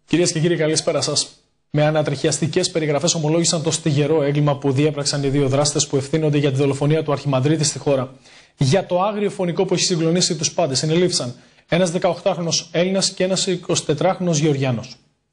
Κυρίες και κύριοι, καλησπέρα σας. Με ανατριχιαστικές περιγραφές ομολόγησαν το στιγερό έγκλημα που διέπραξαν οι δύο δράστες που ευθύνονται για τη δολοφονία του Αρχιμανδρίτη στη χώρα. Για το άγριο φωνικό που έχει συγκλονίσει τους πάντες συνελήφθησαν ένας 18χρονος Έλληνας και ένας 24χρονος Γεωργιάνος.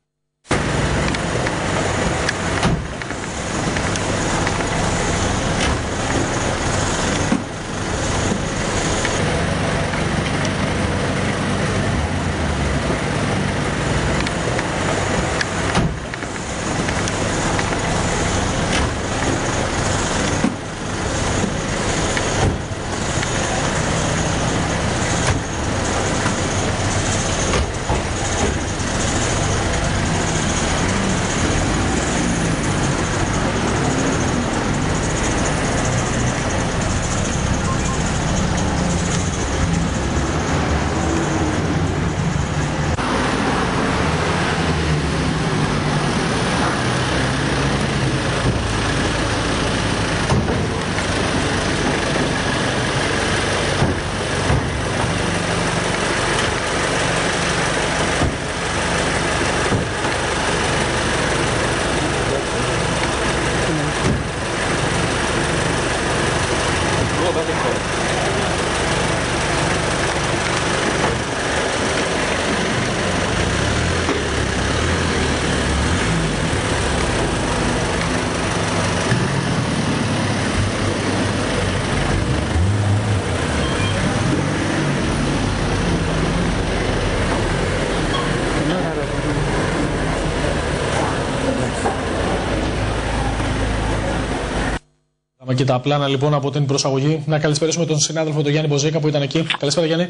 Και τα πλάνα λοιπόν από την προσαγωγή. Να καλησπερίσουμε τον συνάδελφο τον Γιάννη Μποζέκα που ήταν εκεί. Καλησπέρα Γιάννη.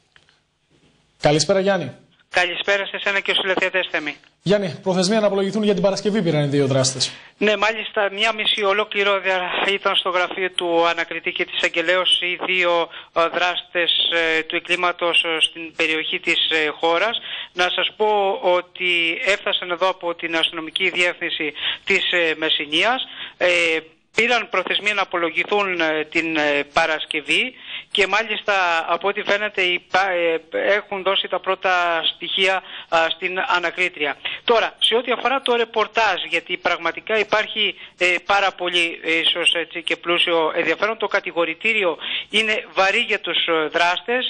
Καλησπέρα Γιάννη. Καλησπέρα σε εσένα και στους τηλεθεατές, Θέμη. Γιάννη, προθεσμία να απολογηθούν για την Παρασκευή πήραν οι δύο δράστες. Ναι, μάλιστα μία μισή ολόκληρο ήταν στο γραφείο του ανακριτή και της αγγελέως οι δύο δράστες του εγκλήματος στην περιοχή της χώρας. Να σας πω ότι έφτασαν εδώ από την αστυνομική διεύθυνση της Μεσσηνίας. Πήραν προθεσμία να απολογηθούν την Παρασκευή και μάλιστα από ό,τι φαίνεται έχουν δώσει τα πρώτα στοιχεία στην ανακρίτρια. Τώρα, σε ό,τι αφορά το ρεπορτάζ, γιατί πραγματικά υπάρχει πάρα πολύ ίσως έτσι και πλούσιο ενδιαφέρον, το κατηγορητήριο είναι βαρύ για τους δράστες.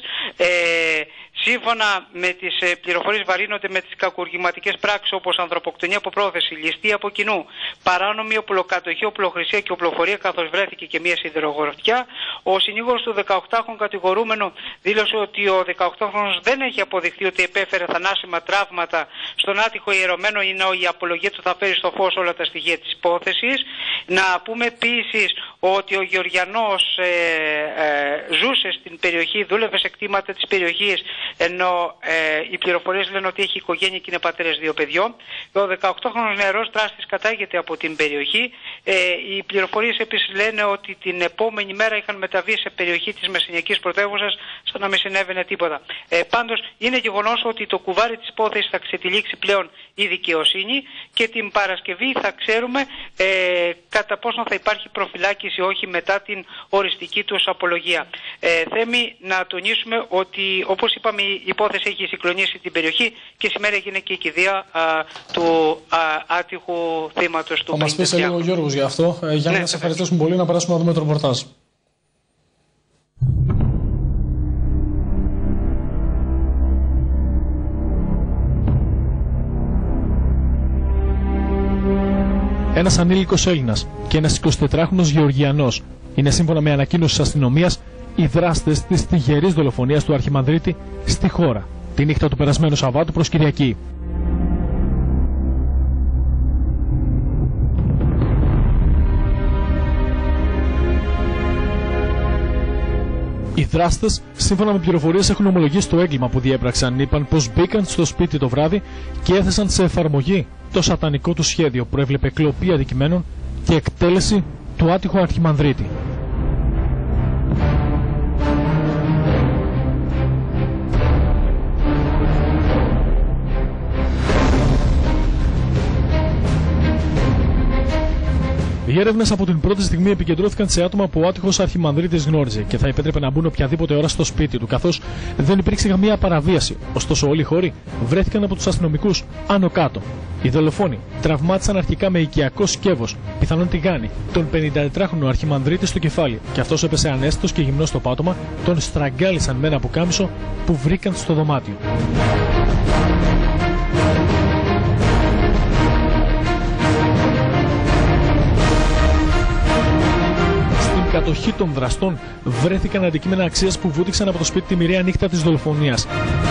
Σύμφωνα με τις πληροφορίες βαρύνονται με τις κακουργηματικές πράξεις όπως ανθρωποκτονία από πρόθεση, ληστεία από κοινού, παράνομη οπλοκατοχή, οπλοχρησία και οπλοφορία, καθώς βρέθηκε και μια σιδηρογορευτιά. Ο συνήγορος του 18χρονου κατηγορούμενου δήλωσε ότι ο 18χρονος δεν έχει αποδειχθεί ότι επέφερε θανάσιμα τραύματα στον άτυχο ιερωμένο, ενώ η απολογία του θα φέρει στο φως όλα τα στοιχεία της υπόθεσης. Να πούμε επίσης ότι ο Γεωργιανός ζούσε στην περιοχή, δούλευε σε κτήματα της περιοχής, ενώ οι πληροφορίες λένε ότι έχει οικογένεια και είναι πατέρας δύο παιδιών. Ο 18χρονος νεαρός δράστης κατάγεται από την περιοχή. Οι πληροφορίες επίσης λένε ότι την επόμενη μέρα είχαν μεταβεί σε περιοχή της Μεσσηνιακής πρωτεύουσας σαν να μην συνέβαινε τίποτα. Πάντως είναι γεγονός ότι το κουβάρι της υπόθεσης θα ξετυλίξει πλέον η δικαιοσύνη και την Παρασκευή θα ξέρουμε κατά πόσο θα υπάρχει προφυλάκηση όχι μετά την οριστική τους απολογία. Θέμη, να τονίσουμε ότι όπως είπαμε η υπόθεση έχει συγκλονίσει την περιοχή και σήμερα έγινε και η κηδεία του άτυχου θύματος του. Θα μας πει σε λίγο ο Γιώργος γι' αυτό. Γιάννη, να σε ευχαριστήσουμε πολύ, να περάσουμε να δούμε το ρεπορτάζ. Ένας ανήλικος Έλληνας και ένας 24χρονος Γεωργιανός είναι, σύμφωνα με ανακοίνωση της αστυνομίας, οι δράστες της τυχερής δολοφονίας του Αρχιμανδρίτη στη χώρα, τη νύχτα του περασμένου Σαββάτου προς Κυριακή. Οι δράστες, σύμφωνα με πληροφορίες, έχουν ομολογήσει το έγκλημα που διέπραξαν. Είπαν πως μπήκαν στο σπίτι το βράδυ και έθεσαν σε εφαρμογή το σατανικό του σχέδιο που έβλεπε κλοπή αντικειμένων και εκτέλεση του άτυχου Αρχιμανδρίτη. Οι έρευνες από την πρώτη στιγμή επικεντρώθηκαν σε άτομα που ο άτυχος αρχιμανδρίτης γνώριζε και θα επέτρεπε να μπουν οποιαδήποτε ώρα στο σπίτι του, καθώς δεν υπήρξε καμία παραβίαση. Ωστόσο, όλοι οι χώροι βρέθηκαν από τους αστυνομικούς άνω κάτω. Οι δολοφόνοι τραυμάτισαν αρχικά με οικιακό σκεύος, πιθανόν τηγάνι, τον 54χρονο αρχιμανδρίτη στο κεφάλι, και αυτός έπεσε ανέστητος και γυμνός στο πάτωμα, τον στραγγάλισαν με ένα πουκάμισο που βρήκαν στο δωμάτιο. Κατοχή των δραστών βρέθηκαν αντικείμενα αξίας που βούτυξαν από το σπίτι τη μοιραία νύχτα της δολοφονίας.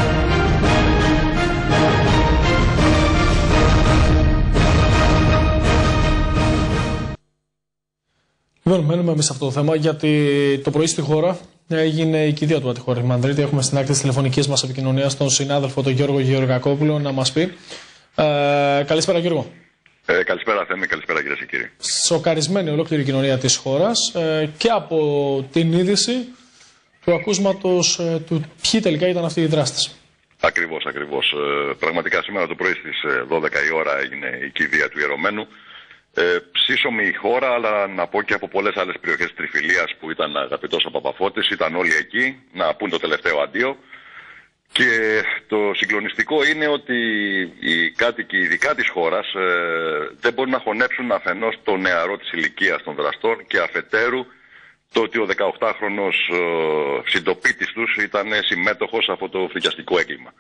Λοιπόν, μένουμε εμείς σε αυτό το θέμα, γιατί το πρωί στη χώρα έγινε η κηδεία του άτυχου αρχιμανδρίτη. Έχουμε στην άκρη της τηλεφωνικής μας επικοινωνίας τον συνάδελφο τον Γιώργο Γεωργακόπουλο να μας πει. Καλησπέρα, Γιώργο. Καλησπέρα, Θέμη. Καλησπέρα, κυρίες και κύριοι. Σοκαρισμένη ολόκληρη κοινωνία της χώρας και από την είδηση του ακούσματος του ποιοι τελικά ήταν αυτοί οι δράστες. Ακριβώς. Πραγματικά σήμερα το πρωί στις 12 η ώρα έγινε η κηδεία του ιερωμένου. Σύσσωμη η χώρα, αλλά να πω και από πολλές άλλες περιοχές της Τριφυλίας που ήταν αγαπητός ο Παπαφώτης, ήταν όλοι εκεί να πούν το τελευταίο αντίο. Και το συγκλονιστικό είναι ότι οι κάτοικοι, ειδικά της χώρας, δεν μπορούν να χωνέψουν αφενός το νεαρό της ηλικίας των δραστών και αφετέρου το ότι ο 18χρονος συντοπίτης τους ήταν συμμέτοχος από το φρικιαστικό έγκλημα.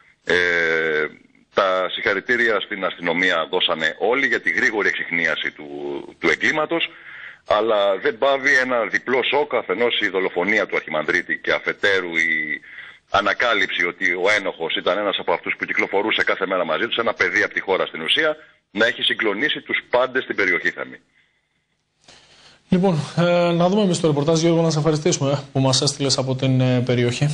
Τα συγχαρητήρια στην αστυνομία δώσανε όλοι για τη γρήγορη εξιχνίαση του εγκλήματος, αλλά δεν πάβει ένα διπλό σοκ, αφενός η δολοφονία του αρχιμανδρίτη και αφετέρου η ανακάλυψη ότι ο ένοχος ήταν ένας από αυτούς που κυκλοφορούσε κάθε μέρα μαζί τους, ένα παιδί από τη χώρα στην ουσία, να έχει συγκλονίσει τους πάντες στην περιοχή, Θέμη. Λοιπόν, να δούμε εμείς το ρεπορτάζ, Γιώργο, να σε ευχαριστήσουμε που μας έστειλες από την περιοχή.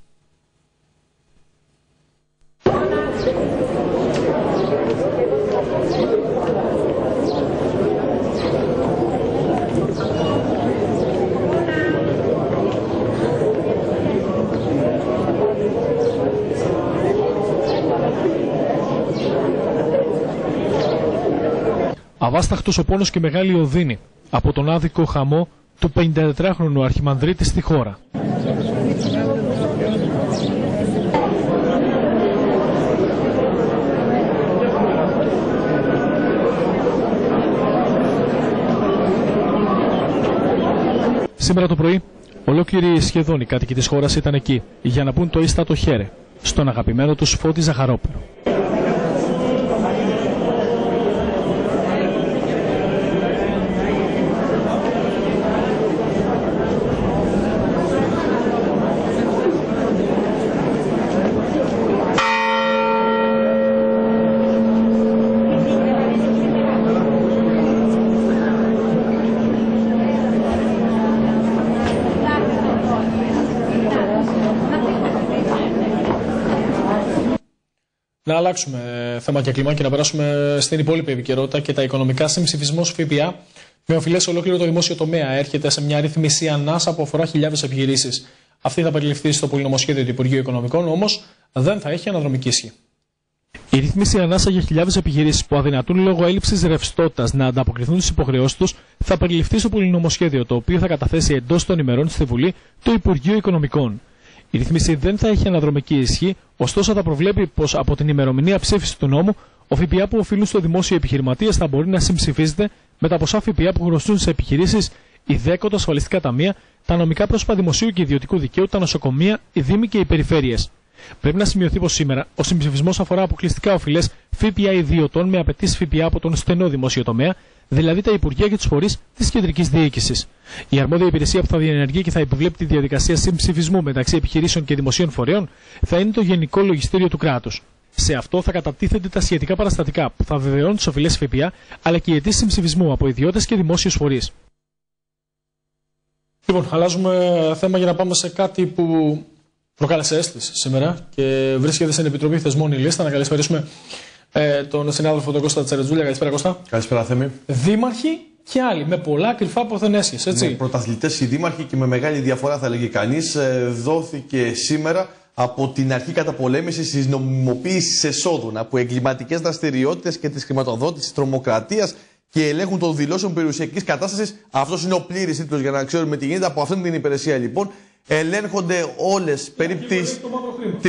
Αβάσταχτος ο πόνος και μεγάλη οδύνη από τον άδικο χαμό του 54χρονου αρχιμανδρίτη στη χώρα. Σήμερα το πρωί, ολόκληροι σχεδόν οι κάτοικοι της χώρας ήταν εκεί για να πούν το ίστατο χέρε στον αγαπημένο τους Φώτη Ζαχαρόπουλο. Να αλλάξουμε θέμα και κλίμα και να περάσουμε στην υπόλοιπη επικαιρότητα και τα οικονομικά. Συμψηφισμός ΦΠΑ με οφειλές σε ολόκληρο το δημόσιο τομέα έρχεται σε μια ρύθμιση ανάσα που αφορά χιλιάδες επιχειρήσεις. Αυτή θα περιληφθεί στο πολυνομοσχέδιο του Υπουργείου Οικονομικών, όμως δεν θα έχει αναδρομική ισχύ. Η ρύθμιση ανάσα για χιλιάδες επιχειρήσεις που αδυνατούν λόγω έλλειψης ρευστότητας να ανταποκριθούν στις υποχρεώσεις τους θα περιληφθεί στο πολυνομοσχέδιο, το οποίο θα καταθέσει εντός των ημερών στη Βουλή το Υπουργείο Οικονομικών. Η ρύθμιση δεν θα έχει αναδρομική ισχύ, ωστόσο θα προβλέπει πως από την ημερομηνία ψήφισης του νόμου, ο ΦΠΑ που οφείλουν στο δημόσιο επιχειρηματίες θα μπορεί να συμψηφίζεται με τα ποσά ΦΠΑ που χρωστούν σε επιχειρήσεις, η ΔΕΚΟ, τα ασφαλιστικά ταμεία, τα νομικά πρόσωπα δημοσίου και ιδιωτικού δικαίου, τα νοσοκομεία, οι δήμοι και οι περιφέρειες. Πρέπει να σημειωθεί πως σήμερα ο συμψηφισμός αφορά αποκλειστικά οφειλές ΦΠΑ ιδιωτών με απαιτήσεις ΦΠΑ από τον στενό δημόσιο τομέα, δηλαδή τα υπουργεία και τους φορείς της κεντρικής διοίκησης. Η αρμόδια υπηρεσία που θα διενεργεί και θα επιβλέπει τη διαδικασία συμψηφισμού μεταξύ επιχειρήσεων και δημοσίων φορέων θα είναι το Γενικό Λογιστήριο του κράτους. Σε αυτό θα κατατίθενται τα σχετικά παραστατικά που θα βεβαιώνουν τις οφειλές ΦΠΑ αλλά και οι αιτήσεις συμψηφισμού από ιδιώτες και δημόσιους φορείς. Λοιπόν, αλλάζουμε θέμα για να πάμε σε κάτι που προκάλεσε αίσθηση σήμερα και βρίσκεται στην Επιτροπή Θεσμών η λίστα. Να καλησπερίσουμε τον συνάδελφο τον Κώστα Τσερετζούλια. Καλησπέρα, Κώστα. Καλησπέρα, Θέμη. Δήμαρχοι και άλλοι με πολλά κρυφά αποθενέσχες, έτσι. Ναι, πρωταθλητές οι δήμαρχοι και με μεγάλη διαφορά, θα λέγει κανείς, δόθηκε σήμερα από την αρχή καταπολέμησης της νομιμοποίησης εσόδων από εγκληματικές δραστηριότητες και της χρηματοδότησης τρομοκρατίας και ελέγχουν των δηλώσεων περιουσιακής κατάστασης. Αυτός είναι ο πλήρης τίτλος για να ξέρουμε τι γίνεται. Από αυτήν την υπηρεσία λοιπόν ελέγχονται όλες, περίπου τις 36.000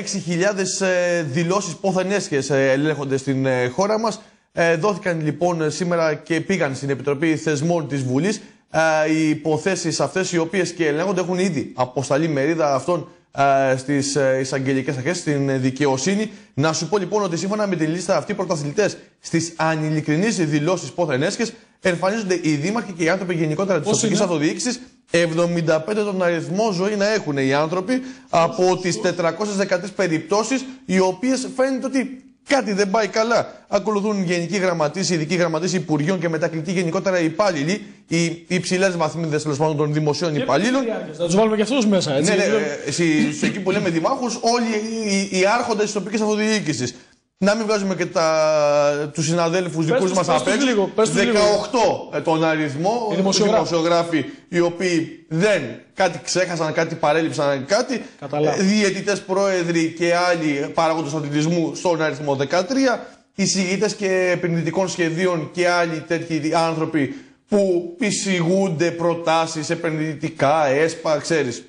δηλώσεις πόθεν έσχες ελέγχονται στην χώρα μας. Δόθηκαν λοιπόν σήμερα και πήγαν στην Επιτροπή Θεσμών της Βουλής οι υποθέσεις αυτές, οι οποίες και ελέγχονται. Έχουν ήδη αποσταλεί μερίδα αυτών στις εισαγγελικές αρχές, στην δικαιοσύνη. Να σου πω λοιπόν ότι σύμφωνα με τη λίστα αυτή, οι πρωταθλητές στις ανηλικρινείς δηλώσεις πόθεν έσχες εμφανίζονται οι δήμαρχοι και οι άνθρωποι γενικότερα της τοπικής αυτοδιοίκησης. 75 τον αριθμό ζωή να έχουν οι άνθρωποι από τις 413 περιπτώσεις, οι οποίες φαίνεται ότι κάτι δεν πάει καλά. Ακολουθούν γενικοί γραμματείς, ειδικοί γραμματείς Υπουργείων και μετακλητοί γενικότερα υπάλληλοι, οι υψηλές βαθμίδες τέλος πάντων των δημοσίων υπαλλήλων. Θα τους βάλουμε και αυτούς μέσα, έτσι. Ναι, εκεί που λέμε δημάρχους, όλοι οι άρχοντες της τοπικής αυτοδιοίκησης. Να μην βγάζουμε και τους συναδέλφους δικούς μας απ' έξω. 18 τον αριθμό, οι δημοσιογράφοι, οι οποίοι κάτι ξέχασαν, κάτι παρέλειψαν, κάτι. Διαιτητές, πρόεδροι και άλλοι παράγοντες αθλητισμού στον αριθμό 13. Εισηγητές και επενδυτικών σχεδίων και άλλοι τέτοιοι άνθρωποι που εισηγούνται προτάσεις επενδυτικά, ΕΣΠΑ, ξέρεις,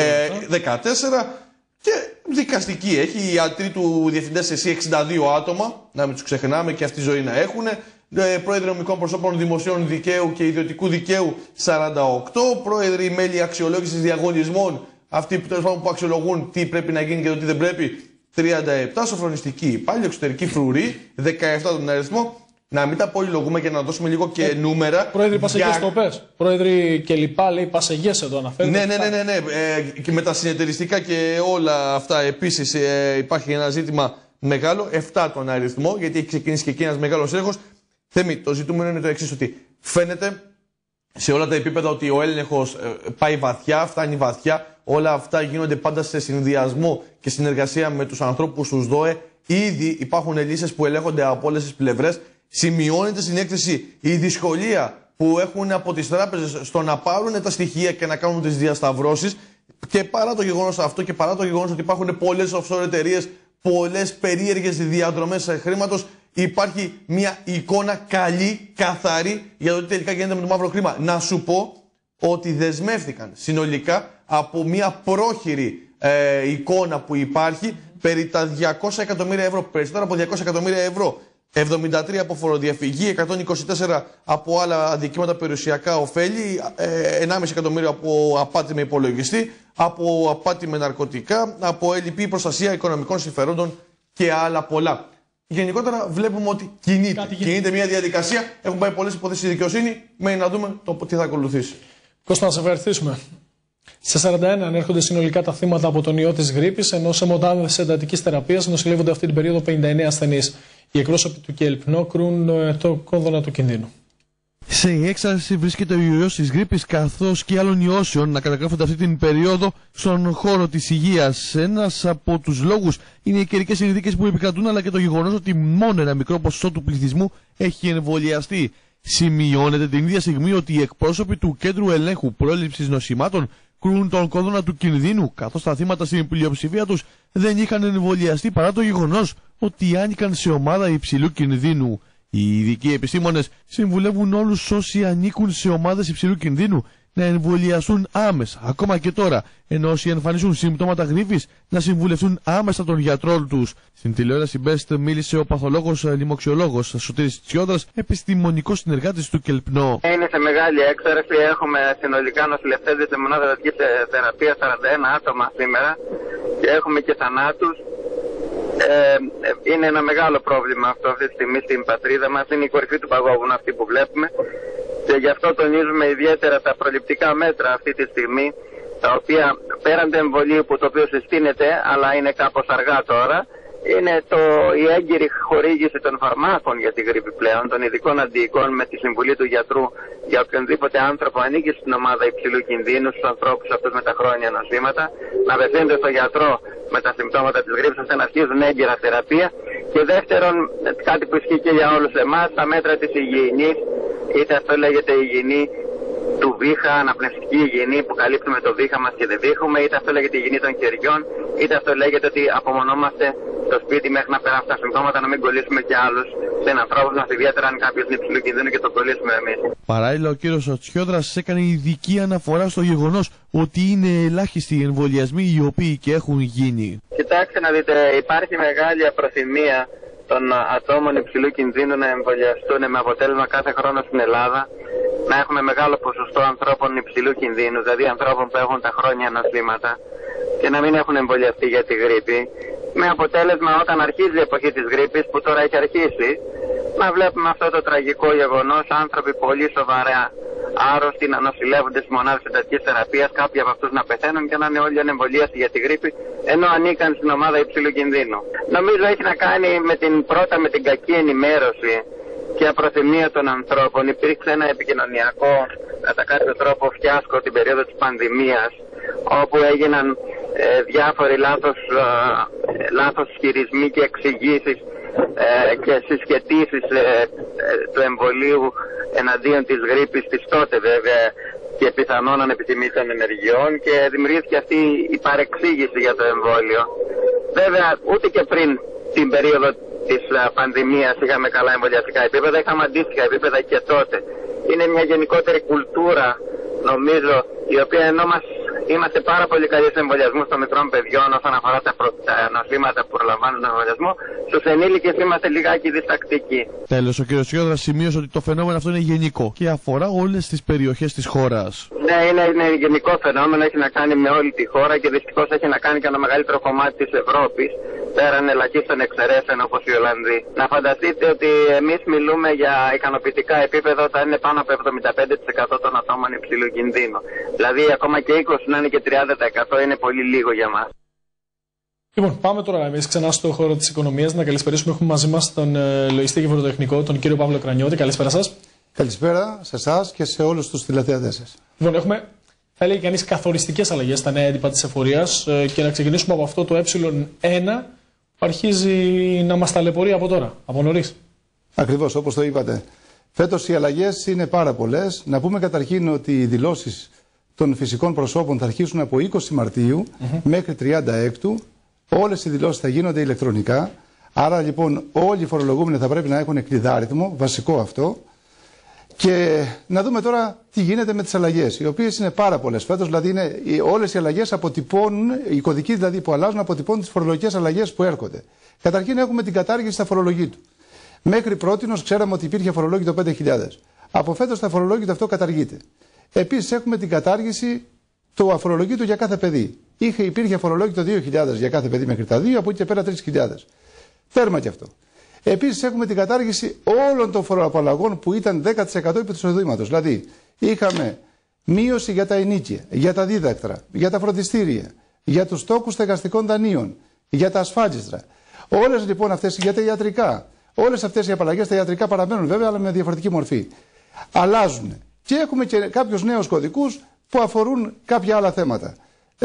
14. Και δικαστική έχει, οι ιατροί του διευθυντές εσύ 62 άτομα, να μην τους ξεχνάμε και αυτή τη ζωή να έχουν. Πρόεδροι νομικών προσώπων δημοσίων δικαίου και ιδιωτικού δικαίου 48. Πρόεδροι μέλη αξιολόγησης διαγωνισμών, αυτοί που αξιολογούν τι πρέπει να γίνει και το τι δεν πρέπει, 37. Σοφρονιστικοί υπάλληλοι, εξωτερική φρουρή, 17 τον αριθμό. Να μην τα πολυλογούμε και να δώσουμε λίγο και νούμερα. Πρόεδροι Πασεγές το πες. Πρόεδροι και λοιπά, λέει Πασεγές εδώ αναφέρεται. Ναι. Και με τα συνεταιριστικά και όλα αυτά επίσης υπάρχει ένα ζήτημα μεγάλο. 7 τον αριθμό, γιατί έχει ξεκινήσει και εκεί ένας μεγάλος έλεγχος. Θέμη, το ζητούμενο είναι το εξής, ότι φαίνεται σε όλα τα επίπεδα ότι ο έλεγχος πάει βαθιά, φτάνει βαθιά. Όλα αυτά γίνονται πάντα σε συνδυασμό και συνεργασία με τους ανθρώπους τους ΔΟΕ. Ήδη υπάρχουν λύσεις που ελέγχονται από όλες τις πλευρές. Σημειώνεται στην έκθεση η δυσκολία που έχουν από τις τράπεζες στο να πάρουν τα στοιχεία και να κάνουν τις διασταυρώσεις. Και παρά το γεγονός αυτό και παρά το γεγονός ότι υπάρχουν πολλές offshore εταιρείες, πολλές περίεργες διαδρομές χρήματος, υπάρχει μια εικόνα καλή, καθαρή για το τι τελικά γίνεται με το μαύρο χρήμα. Να σου πω ότι δεσμεύτηκαν συνολικά από μια πρόχειρη εικόνα που υπάρχει περί τα 200 εκατομμύρια ευρώ, περισσότερα από 200 εκατομμύρια ευρώ. 73 από φοροδιαφυγή, 124 από άλλα αδικήματα περιουσιακά ωφέλη, 1,5 εκατομμύριο από απάτη με υπολογιστή, από απάτη με ναρκωτικά, από έλλειπη προστασία οικονομικών συμφερόντων και άλλα πολλά. Γενικότερα βλέπουμε ότι κινείται μια διαδικασία. Έχουν πάει πολλές υποθέσεις στη δικαιοσύνη. Μένει να δούμε τι θα ακολουθήσει. Κώστα, να σε ευχαριστήσουμε. Σε 41 ανέρχονται συνολικά τα θύματα από τον ιό της γρίπης, ενώ σε μοντάδες εντατικής θεραπείας νοσηλεύονται αυτή την περίοδο 59 ασθενείς. Οι εκπρόσωποι του ΚΕΛΠΝΟ κρούν το κόδωνα του κινδύνου. Σε εξάρτηση βρίσκεται ο ιός της γρίπης καθώς και άλλων ιώσεων να καταγράφονται αυτή την περίοδο στον χώρο της υγείας. Ένας από τους λόγους είναι οι καιρικές συνθήκες που επικρατούν, αλλά και το γεγονός ότι μόνο ένα μικρό ποσοστό του πληθυσμού έχει εμβολιαστεί. Σημειώνεται την ίδια στιγμή ότι οι εκπρόσωποι του Κέντρου Ελέγχου Πρόληψης Νοσημάτων κρούν τον κόδωνα του κινδύνου, καθώς τα θύματα στην πλειοψηφία τους δεν είχαν εμβολιαστεί παρά το γεγονός ότι άνοικαν σε ομάδα υψηλού κινδύνου. Οι ειδικοί επιστήμονες συμβουλεύουν όλους όσοι ανήκουν σε ομάδες υψηλού κινδύνου να εμβολιαστούν άμεσα, ακόμα και τώρα, ενώ όσοι εμφανίζουν συμπτώματα γρήπης να συμβουλευτούν άμεσα τον γιατρό τους. Στην τηλεόραση Best μίλησε ο παθολόγος λοιμοξιολόγος Σωτήρης Τσιόδρας, επιστημονικός συνεργάτης του ΚΕΛΠΝΟ. Είναι σε μεγάλη έξαρση. Έχουμε συνολικά νοσηλευτέντες σε μονάδα εντατικής θεραπείας 41 άτομα σήμερα και έχουμε και θανάτους. Είναι ένα μεγάλο πρόβλημα αυτό αυτή τη στιγμή στην πατρίδα μας. Είναι η κορυφή του παγόβουνου αυτή που βλέπουμε. Και γι' αυτό τονίζουμε ιδιαίτερα τα προληπτικά μέτρα αυτή τη στιγμή, τα οποία πέραν του εμβολίου που το οποίο συστήνεται, αλλά είναι κάπως αργά τώρα, είναι η έγκυρη χορήγηση των φαρμάκων για τη γρίπη πλέον, των ειδικών αντιοικών με τη συμβουλή του γιατρού για οποιονδήποτε άνθρωπο ανήκει στην ομάδα υψηλού κινδύνου, στους ανθρώπους αυτούς με τα χρόνια νοσήματα, να απευθύνονται στο γιατρό με τα συμπτώματα της γρίπης ώστε να αρχίζουν έγκυρα θεραπεία. Και δεύτερον, κάτι που ισχύει και για όλους εμάς, τα μέτρα της υγιεινής, είτε αυτό λέγεται υγιεινή του βήχα, αναπνευστική υγιεινή που καλύπτουμε το βήχα μας και δεν βήχουμε, είτε αυτό λέγεται υγιεινή των κεριών, είτε αυτό λέγεται ότι απομονόμαστε στο σπίτι μέχρι να περάσουν τα συμπτώματα, να μην κολλήσουμε κι άλλους συνανθρώπους μας, ιδιαίτερα αν κάποιος είναι υψηλού κινδύνου και το κολλήσουμε εμείς. Παράλληλα, ο κύριος Τσιόδρας έκανε ειδική αναφορά στο γεγονός ότι είναι ελάχιστοι οι εμβολιασμοί οι οποίοι και έχουν γίνει. Κοιτάξτε να δείτε, υπάρχει μεγάλη απροθυμία των ατόμων υψηλού κινδύνου να εμβολιαστούν, με αποτέλεσμα κάθε χρόνο στην Ελλάδα να έχουμε μεγάλο ποσοστό ανθρώπων υψηλού κινδύνου, δηλαδή ανθρώπων που έχουν τα χρόνια νοσήματα και να μην έχουν εμβολιαστεί για τη γρίπη. Με αποτέλεσμα, όταν αρχίζει η εποχή της γρίπης, που τώρα έχει αρχίσει, να βλέπουμε αυτό το τραγικό γεγονός, άνθρωποι πολύ σοβαρά άρρωστοι να νοσηλεύονται στις μονάδες εντατικής θεραπείας, κάποιοι από αυτούς να πεθαίνουν και να είναι όλοι ανεμβολίαστοι για τη γρίπη, ενώ ανήκαν στην ομάδα υψηλού κινδύνου. Νομίζω έχει να κάνει με την κακή ενημέρωση και απροθυμία των ανθρώπων. Υπήρξε ένα επικοινωνιακό, κατά κάποιο τρόπο, φιάσκο την περίοδο της πανδημίας, όπου έγιναν διάφοροι λάθος χειρισμοί και εξηγήσεις και συσχετήσεις του εμβολίου εναντίον της γρίπης της τότε βέβαια και πιθανών ανεπιθυμήτων ενεργειών, και δημιουργήθηκε αυτή η παρεξήγηση για το εμβόλιο. Βέβαια ούτε και πριν την περίοδο της πανδημίας είχαμε καλά εμβολιαστικά επίπεδα, είχαμε αντίστοιχα επίπεδα και τότε. Είναι μια γενικότερη κουλτούρα, νομίζω, η οποία ενώ είμαστε πάρα πολύ καλοί σε εμβολιασμού των μικρών παιδιών όσον αφορά τα νοσήματα που προλαμβάνουν τον εμβολιασμό, στους ενήλικες είμαστε λιγάκι διστακτικοί. Τέλος, ο κ. Τσιόδρας σημείωσε ότι το φαινόμενο αυτό είναι γενικό και αφορά όλες τις περιοχές της χώρας. Ναι, είναι γενικό φαινόμενο, έχει να κάνει με όλη τη χώρα και δυστυχώς έχει να κάνει και ένα μεγαλύτερο κομμάτι της Ευρώπης, πέραν ελαχίστων εξαιρέσεων όπως οι Ολλανδοί. Να φανταστείτε ότι εμείς μιλούμε για ικανοποιητικά επίπεδα όταν είναι πάνω από 75% των ατόμων υψηλού κινδύνου. Δηλαδή ακόμα και 20% να είναι και 30% είναι πολύ λίγο για μας. Λοιπόν, πάμε τώρα εμείς ξανά στο χώρο της οικονομίας. Να καλησπερίσουμε. Έχουμε μαζί μας τον λογιστή και φοροτεχνικό, τον κύριο Παύλο Κρανιώτη. Καλησπέρα σας. Καλησπέρα σε εσάς και σε όλους τους τηλεθεατές σας. Λοιπόν, έχουμε, θα έλεγε κανείς, καθοριστικές αλλαγές στα νέα έντυπα της εφορίας και να ξεκινήσουμε από αυτό το ε1 που αρχίζει να μας ταλαιπωρεί από τώρα, από νωρίς. Ακριβώς, όπως το είπατε. Φέτος οι αλλαγές είναι πάρα πολλές. Να πούμε καταρχήν ότι οι δηλώσεις των φυσικών προσώπων θα αρχίσουν από 20 Μαρτίου μέχρι 36. Όλες οι δηλώσεις θα γίνονται ηλεκτρονικά. Άρα λοιπόν όλοι οι φορολογούμενοι θα πρέπει να έχουν κλειδάριθμο, βασικό αυτό. Και να δούμε τώρα τι γίνεται με τις αλλαγές, οι οποίες είναι πάρα πολλές. Φέτος δηλαδή είναι όλες οι αλλαγές αποτυπώνουν, οι κωδικοί δηλαδή που αλλάζουν αποτυπώνουν τις φορολογικές αλλαγές που έρχονται. Καταρχήν έχουμε την κατάργηση στα φορολογήτου. Μέχρι πρότινος ξέραμε ότι υπήρχε φορολόγητο 5.000. Από φέτος το αφορολόγητο αυτό καταργείται. Επίσης έχουμε την κατάργηση του αφορολόγητου για κάθε παιδί. Υπήρχε αφορολόγητο 2.000 για κάθε παιδί μέχρι τα 2, από εκεί και πέρα 3.000. Τέρμα και αυτό. Επίσης έχουμε την κατάργηση όλων των φοροαπαλλαγών που ήταν 10% επί του εισοδήματος. Δηλαδή είχαμε μείωση για τα ενίκια, για τα δίδακτρα, για τα φροντιστήρια, για τους τόκους στεγαστικών δανείων, για τα ασφάλιστρα. Όλες λοιπόν αυτές, για τα ιατρικά. Όλες αυτές οι απαλλαγές στα ιατρικά παραμένουν βέβαια, αλλά με διαφορετική μορφή. Αλλάζουν. Και έχουμε και κάποιους νέους κωδικούς που αφορούν κάποια άλλα θέματα.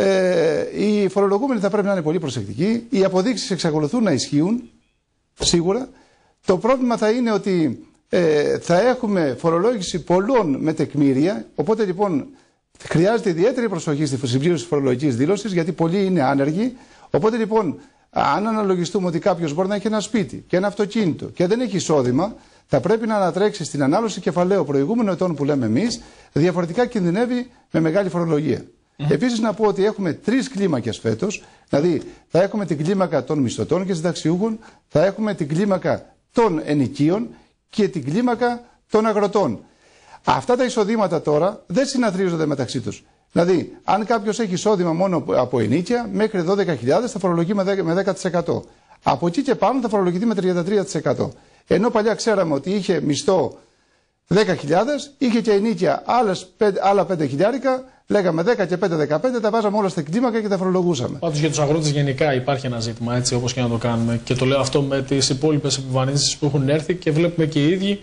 Οι φορολογούμενοι θα πρέπει να είναι πολύ προσεκτικοί. Οι αποδείξεις εξακολουθούν να ισχύουν, σίγουρα. Το πρόβλημα θα είναι ότι θα έχουμε φορολόγηση πολλών με τεκμήρια. Οπότε λοιπόν χρειάζεται ιδιαίτερη προσοχή στη συμπλήρωση της φορολογικής δήλωσης, γιατί πολλοί είναι άνεργοι. Οπότε λοιπόν, αν αναλογιστούμε ότι κάποιος μπορεί να έχει ένα σπίτι και ένα αυτοκίνητο και δεν έχει εισόδημα, θα πρέπει να ανατρέξει στην ανάλωση κεφαλαίου προηγούμενων ετών που λέμε εμείς, διαφορετικά κινδυνεύει με μεγάλη φορολογία. Επίσης να πω ότι έχουμε 3 κλίμακες φέτος, δηλαδή θα έχουμε την κλίμακα των μισθωτών και συνταξιούχων, θα έχουμε την κλίμακα των ενοικίων και την κλίμακα των αγροτών. Αυτά τα εισοδήματα τώρα δεν συναθρίζονται μεταξύ τους. Δηλαδή, αν κάποιος έχει εισόδημα μόνο από ενοίκια, μέχρι 12.000 θα φορολογεί με 10%. Από εκεί και πάνω θα φορολογηθεί με 33%. Ενώ παλιά ξέραμε ότι είχε μισθό 10.000, είχε και ενοίκια άλλα 5.000, λέγαμε 10 και 5-15, τα βάζαμε όλα στην κλίμακα και τα φορολογούσαμε. Πάντως για τους αγρότες γενικά υπάρχει ένα ζήτημα, έτσι όπως και να το κάνουμε. Και το λέω αυτό με τις υπόλοιπες επιβαρύνσεις που έχουν έρθει και βλέπουμε και οι ίδιοι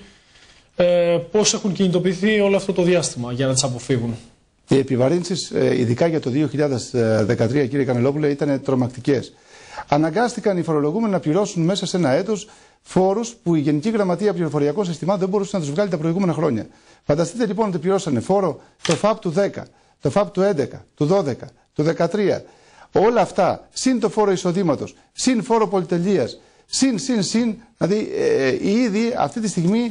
πώς έχουν κινητοποιηθεί όλο αυτό το διάστημα για να τις αποφύγουν. Οι επιβαρύνσεις, ειδικά για το 2013, κύριε Κανελόπουλε, ήταν τρομακτικές. Αναγκάστηκαν οι φορολογούμενοι να πληρώσουν μέσα σε ένα έτος φόρους που η Γενική Γραμματεία Πληροφοριακών Συστημάτων δεν μπορούσε να τους βγάλει τα προηγούμενα χρόνια. Φανταστείτε λοιπόν ότι πληρώσανε φόρο το ΦΑΠ του 10, το ΦΑΠ του 11, του 12, του 13. Όλα αυτά, συν το φόρο εισοδήματος, συν φόρο πολυτελείας, συν, δηλαδή ήδη αυτή τη στιγμή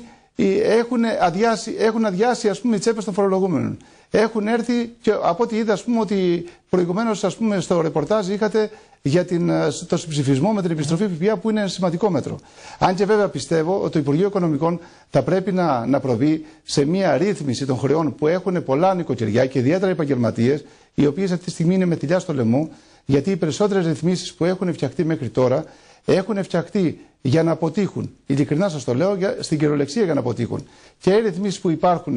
έχουν αδειάσει ας πούμε, οι τσέπες των φορολογούμενων. Έχουν έρθει και από ό,τι είδα, ας πούμε, ότι προηγουμένως ας πούμε, στο ρεπορτάζ είχατε για το συμψηφισμό με την επιστροφή ΦΠΑ που είναι ένα σημαντικό μέτρο. Αν και βέβαια πιστεύω ότι το Υπουργείο Οικονομικών θα πρέπει να προβεί σε μια ρύθμιση των χρεών που έχουν πολλά νοικοκυριά και ιδιαίτερα επαγγελματίες, οι οποίες αυτή τη στιγμή είναι με τη λιά στο λαιμό, γιατί οι περισσότερες ρυθμίσεις που έχουν φτιαχτεί μέχρι τώρα έχουν φτιαχτεί για να αποτύχουν. Ειλικρινά σας το λέω, στην κυριολεξία για να αποτύχουν. Και οι ρυθμίσεις που υπάρχουν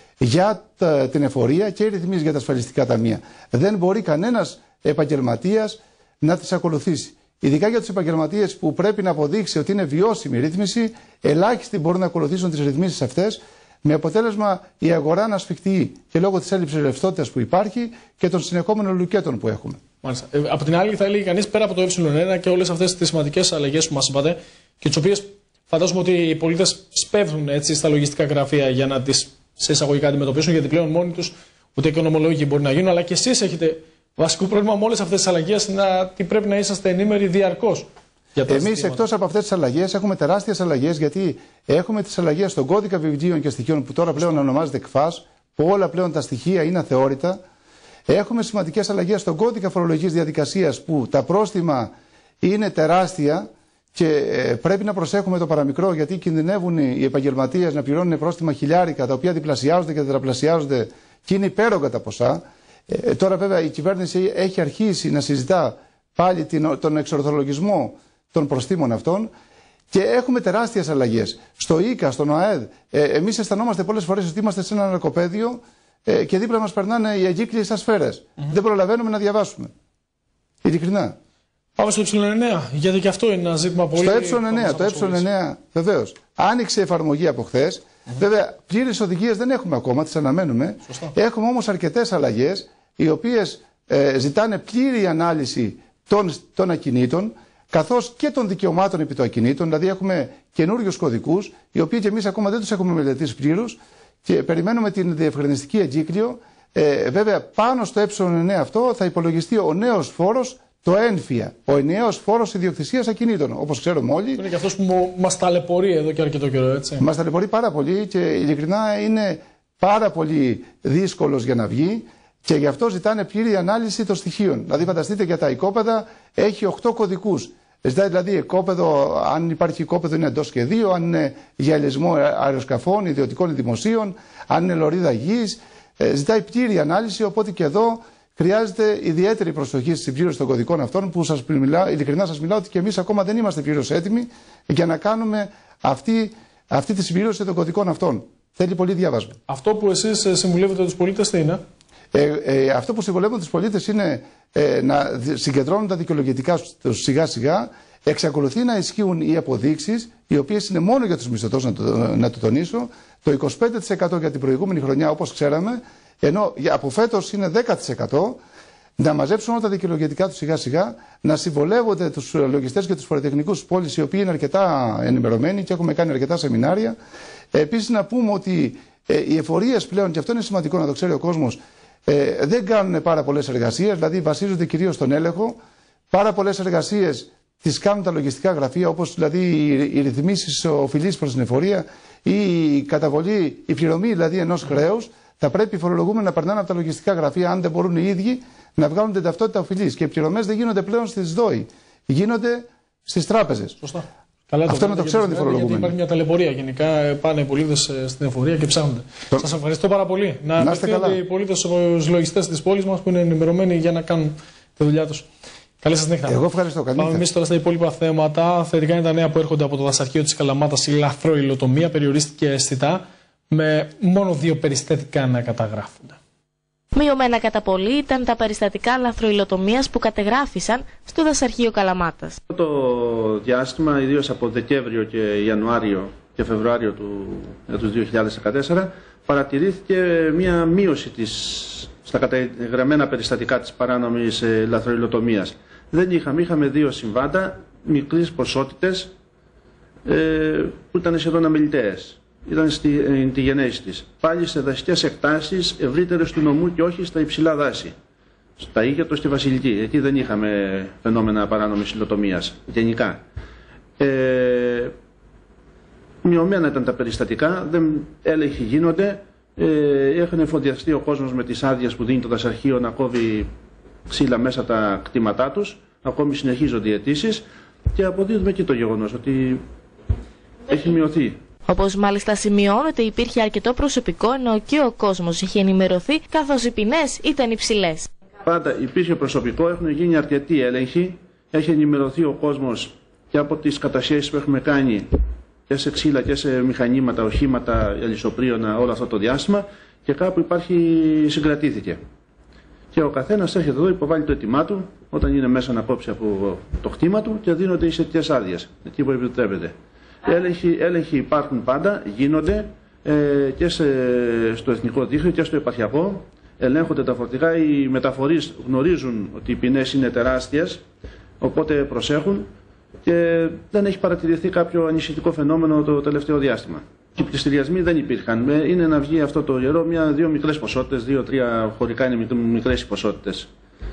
για την εφορία και οι ρυθμίσεις για τα ασφαλιστικά ταμεία. Δεν μπορεί κανένας επαγγελματίας να τις ακολουθήσει. Ειδικά για τους επαγγελματίες που πρέπει να αποδείξει ότι είναι βιώσιμη η ρύθμιση, ελάχιστοι μπορούν να ακολουθήσουν τις ρυθμίσεις αυτές, με αποτέλεσμα η αγορά να ασφιχτεί και λόγω της έλλειψης ρευστότητας που υπάρχει και των συνεχόμενων λουκέτων που έχουμε. Μάλιστα. Από την άλλη, θα έλεγε κανείς πέρα από το ε1 και όλες αυτές τις σημαντικές αλλαγές που μας είπατε και τις οποίες φαντάζομαι ότι οι πολίτες σπέβδουν έτσι, στα λογιστικά γραφεία για να τις σε εισαγωγικά αντιμετωπίσουν, γιατί πλέον μόνοι τους ούτε οικονομολόγοι μπορεί να γίνουν, αλλά και εσείς έχετε βασικό πρόβλημα με όλες αυτές τις αλλαγές ότι πρέπει να είσαστε ενήμεροι διαρκώς. Εμείς εκτός από αυτές τις αλλαγές έχουμε τεράστιες αλλαγές, γιατί έχουμε τις αλλαγές στον κώδικα βιβλίων και στοιχείων που τώρα πλέον ονομάζεται ΕΚΦΑΣ, που όλα πλέον τα στοιχεία είναι αθεώρητα. Έχουμε σημαντικές αλλαγές στον κώδικα φορολογικής διαδικασίας που τα πρόστιμα είναι τεράστια και πρέπει να προσέχουμε το παραμικρό, γιατί κινδυνεύουν οι επαγγελματίες να πληρώνουν πρόστιμα χιλιάρικα τα οποία διπλασιάζονται και τετραπλασιάζονται και είναι υπέρογκα τα ποσά. Τώρα βέβαια η κυβέρνηση έχει αρχίσει να συζητά πάλι τον εξορθολογισμό των προστίμων αυτών και έχουμε τεράστιες αλλαγές. Στο ΙΚΑ, στον ΟΑΕΔ, εμείς αισθανόμαστε πολλές φορές ότι είμαστε σε ένα ναρκοπαίδιο και δίπλα μας περνάνε οι εγκύκλειες ασφαίρες. Δεν προλαβαίνουμε να διαβάσουμε. Ειλικρινά. Πάμε στο ε9, γιατί και αυτό είναι ένα ζήτημα πολύ σημαντικό. Στο ε9 βεβαίως άνοιξε εφαρμογή από χθες. Βέβαια, πλήρες οδηγίες δεν έχουμε ακόμα, τις αναμένουμε. Σωστά. Έχουμε όμως αρκετές αλλαγές, οι οποίες ζητάνε πλήρη ανάλυση των ακινήτων, καθώς και των δικαιωμάτων επί των ακινήτων. Δηλαδή, έχουμε καινούριους κωδικούς, οι οποίοι και εμείς ακόμα δεν τους έχουμε μελετήσει πλήρως και περιμένουμε την διευκρινιστική εγκύκλιο. Βέβαια, πάνω στο ε9 αυτό θα υπολογιστεί ο νέος φόρος, το ένφια, ο ενιαίος φόρος ιδιοκτησίας ακινήτων. Όπως ξέρουμε όλοι. Είναι και αυτός που μας ταλαιπωρεί εδώ και αρκετό καιρό, έτσι. Μας ταλαιπωρεί πάρα πολύ και ειλικρινά είναι πάρα πολύ δύσκολος για να βγει και γι' αυτό ζητάνε πλήρη ανάλυση των στοιχείων. Δηλαδή, φανταστείτε για τα οικόπεδα έχει 8 κωδικούς. Ζητάει δηλαδή οικόπεδο, αν υπάρχει οικόπεδο είναι εντός σχεδίου, αν είναι για ελεσμό αεροσκαφών, ιδιωτικών ή δημοσίων, αν είναι λωρίδα γης. Ζητάει πλήρη ανάλυση, οπότε και εδώ χρειάζεται ιδιαίτερη προσοχή στη συμπλήρωση των κωδικών αυτών, που ειλικρινά σας μιλάω ότι και εμείς ακόμα δεν είμαστε πλήρως έτοιμοι για να κάνουμε αυτή τη συμπλήρωση των κωδικών αυτών. Θέλει πολύ διάβασμα. Αυτό που εσείς συμβουλεύετε τους πολίτες τι είναι? Αυτό που συμβουλεύουμε τους πολίτες είναι να συγκεντρώνουν τα δικαιολογητικά τους σιγά σιγά. Εξακολουθεί να ισχύουν οι αποδείξεις, οι οποίες είναι μόνο για τους μισθωτούς, να το τονίσω. Το 25% για την προηγούμενη χρονιά, όπως ξέραμε, ενώ από φέτος είναι 10%. Να μαζέψουν όλα τα δικαιολογητικά τους σιγά σιγά, να συμβολεύονται τους λογιστές και τους φοροτεχνικούς της πόλης, οι οποίοι είναι αρκετά ενημερωμένοι και έχουμε κάνει αρκετά σεμινάρια. Επίσης, να πούμε ότι οι εφορίες πλέον, και αυτό είναι σημαντικό να το ξέρει ο κόσμος, δεν κάνουν πάρα πολλές εργασίες, δηλαδή βασίζονται κυρίως στον έλεγχο. Πάρα πολλές εργασίες τις κάνουν τα λογιστικά γραφεία, όπως δηλαδή οι ρυθμίσεις οφειλής προς την εφορία ή η καταβολή, η πληρωμή δηλαδή ενός χρέους. Θα πρέπει οι φορολογούμενοι να περνάνε από τα λογιστικά γραφεία, αν δεν μπορούν οι ίδιοι να βγάλουν την ταυτότητα οφειλής. Και οι πληρωμές δεν γίνονται πλέον στις ΔΟΗ, γίνονται στις τράπεζες. Σωστά. Καλά, αυτό να το ξέρουν οι φορολογούμενοι. Γιατί υπάρχει μια ταλαιπωρία γενικά. Πάνε οι πολίτες στην εφορία και ψάχνονται. Σας ευχαριστώ πάρα πολύ. Να απευθύνονται οι πολίτες στους λογιστές της πόλης μας που είναι ενημερωμένοι για να κάνουν τη δουλειά τους. Καλή σας νύχτα. Εγώ ευχαριστώ. Καλή νύχτα. Πάμε εμείς τώρα στα υπόλοιπα θέματα. Θετικά είναι τα νέα που έρχονται από το δασαρχείο της Καλαμάτας. Η λαθροϊλοτομία περιορίστηκε αισθητά, με μόνο 2 περιστατικά να καταγράφονται. Μειωμένα κατά πολύ ήταν τα περιστατικά λαθροϊλοτομίας που κατεγράφησαν στο δασαρχείο Καλαμάτας. Το διάστημα, ιδίως από Δεκέμβριο και Ιανουάριο και Φεβρουάριο του 2014, παρατηρήθηκε μία μείωση στα καταγραμμένα περιστατικά της παράνομης λαθροϊλοτομίας. Δεν είχαμε 2 συμβάντα, μικρής ποσότητες, που ήταν σχεδόν αμεληταίες. Ήταν στη γενέση της. Πάλι σε δασικές εκτάσεις ευρύτερες του νομού και όχι στα υψηλά δάση. Στα Ήγετο, στη Βασιλική. Εκεί δεν είχαμε φαινόμενα παράνομης υλοτομίας γενικά. Μειωμένα ήταν τα περιστατικά, έλεγχοι γίνονται. Έχουν εφοδιαστεί ο κόσμος με τις άδειες που δίνει το δασαρχείο να κόβει ξύλα μέσα τα κτήματά τους. Ακόμη συνεχίζονται οι αιτήσεις και αποδίδουμε και το γεγονός ότι έχει μειωθεί. Όπως μάλιστα σημειώνεται, υπήρχε αρκετό προσωπικό ενώ και ο κόσμος είχε ενημερωθεί καθώς οι ποινές ήταν υψηλές. Πάντα υπήρχε προσωπικό, έχουν γίνει αρκετοί έλεγχοι, έχει ενημερωθεί ο κόσμος και από τις κατασχέσεις που έχουμε κάνει και σε ξύλα και σε μηχανήματα, οχήματα, αλυσοπρίωνα όλο αυτό το διάστημα και κάπου συγκρατήθηκε. Και ο καθένας έρχεται εδώ, υποβάλλει το αίτημά του όταν είναι μέσα να κόψει από το κτήμα του και δίνονται οι σχετικές άδειες, εκεί που επιτρέπεται. Έλεγχοι υπάρχουν πάντα, γίνονται και στο εθνικό δίκτυο και στο επαρχιακό. Ελέγχονται τα φορτηγά, οι μεταφορείς γνωρίζουν ότι οι ποινές είναι τεράστιες, οπότε προσέχουν και δεν έχει παρατηρηθεί κάποιο ανησυχητικό φαινόμενο το τελευταίο διάστημα. Οι πληστηριασμοί δεν υπήρχαν. Είναι να βγει αυτό το γερό, δύο μικρές ποσότητες, 2-3 χωρικά είναι μικρές ποσότητες.